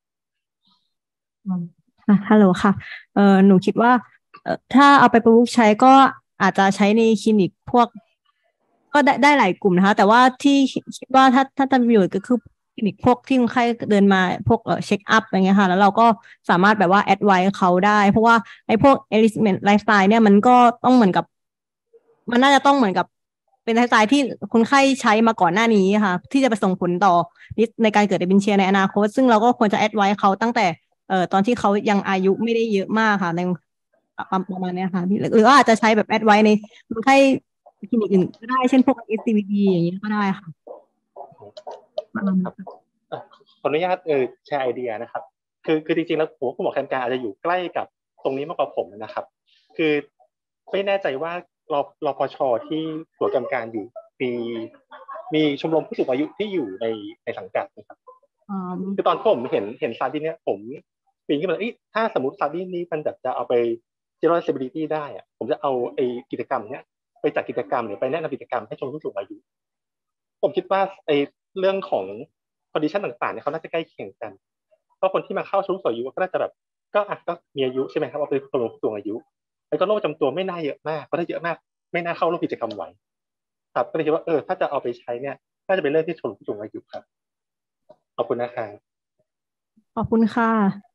ฮัลโหลค่ะเออหนูคิดว่าเออถ้าเอาไปประยุกต์ใช้ก็อาจจะใช้ในคลินิกพวกก็ได้ได้หลายกลุ่มนะคะแต่ว่าที่คิดว่าถ้าถ้าจะมีอยู่ก็คือคลินิกพวกที่คนไข้เดินมาพวกเออเช็คอัพอะไรเงี้ยค่ะแล้วเราก็สามารถแบบว่าแอดไวซ์เขาได้เพราะว่าไอ้พวก enrichment lifestyle เนี่ยมันก็ต้องเหมือนกับมันน่าจะต้องเหมือนกับเป็นไลฟ์สไตล์ที่คนไข้ใช้มาก่อนหน้านี้ค่ะที่จะไปส่งผลต่อในการเกิด dementia ในอนาคตซึ่งเราก็ควรจะแอดไวซ์เขาตั้งแต่เอ่อตอนที่เขายังอายุไม่ได้เยอะมากค่ะในประมาณนี้ค่ะหรือว่าอาจจะใช้แบบแอดไว้ในคนไข้คลินิกอื่นก็ได้เช่นพวก เอส ซี วี ดี อย่างเงี้ยก็ได้ค่ะขออนุญาตเออแชร์ไอเดียนะครับคือคือจริงๆแล้วผมคุณหมอแคมการอาจจะอยู่ใกล้กับตรงนี้มากกว่าผมนะครับคือไม่แน่ใจว่ารอรอพชที่หัวกรรมการอยู่มีมีชมรมผู้สูงอายุที่อยู่ในในสังกัดนะครับคือตอนผมเห็นเห็นซาร์ดี้เนี้ยผมปีนขึ้นมาถ้าสมมติซาร์ดี้นี้มันแบบจะเอาไป generalizability ได้อะผมจะเอาไอ้กิจกรรมเนี้ยไปจัดกิจกรรมหรือไปแนะนำกิจกรรมให้ชมรมผู้สูงอายุผมคิดว่าไอ้เรื่องของ condition ต่างๆเนี่ยเขาน่าจะใกล้เคียงกันเพราะคนที่มาเข้าชมรมผู้สูงอายุก็น่าจะแบบก็อ่ะก็มีอายุใช่ไหมครับเอาไปสำหรับผู้สูงอายุแล้วก็โรคประจำตัวไม่น่าเยอะมากเพราะถ้าเยอะมากไม่น่าเข้าร่วมกิจกรรมไหวครับก็เลยคิดว่าเออถ้าจะเอาไปใช้เนี่ยน่าจะเป็นเรื่องที่ชนผู้สูงอายุครับขอบคุณนะครับขอบคุณค่ะ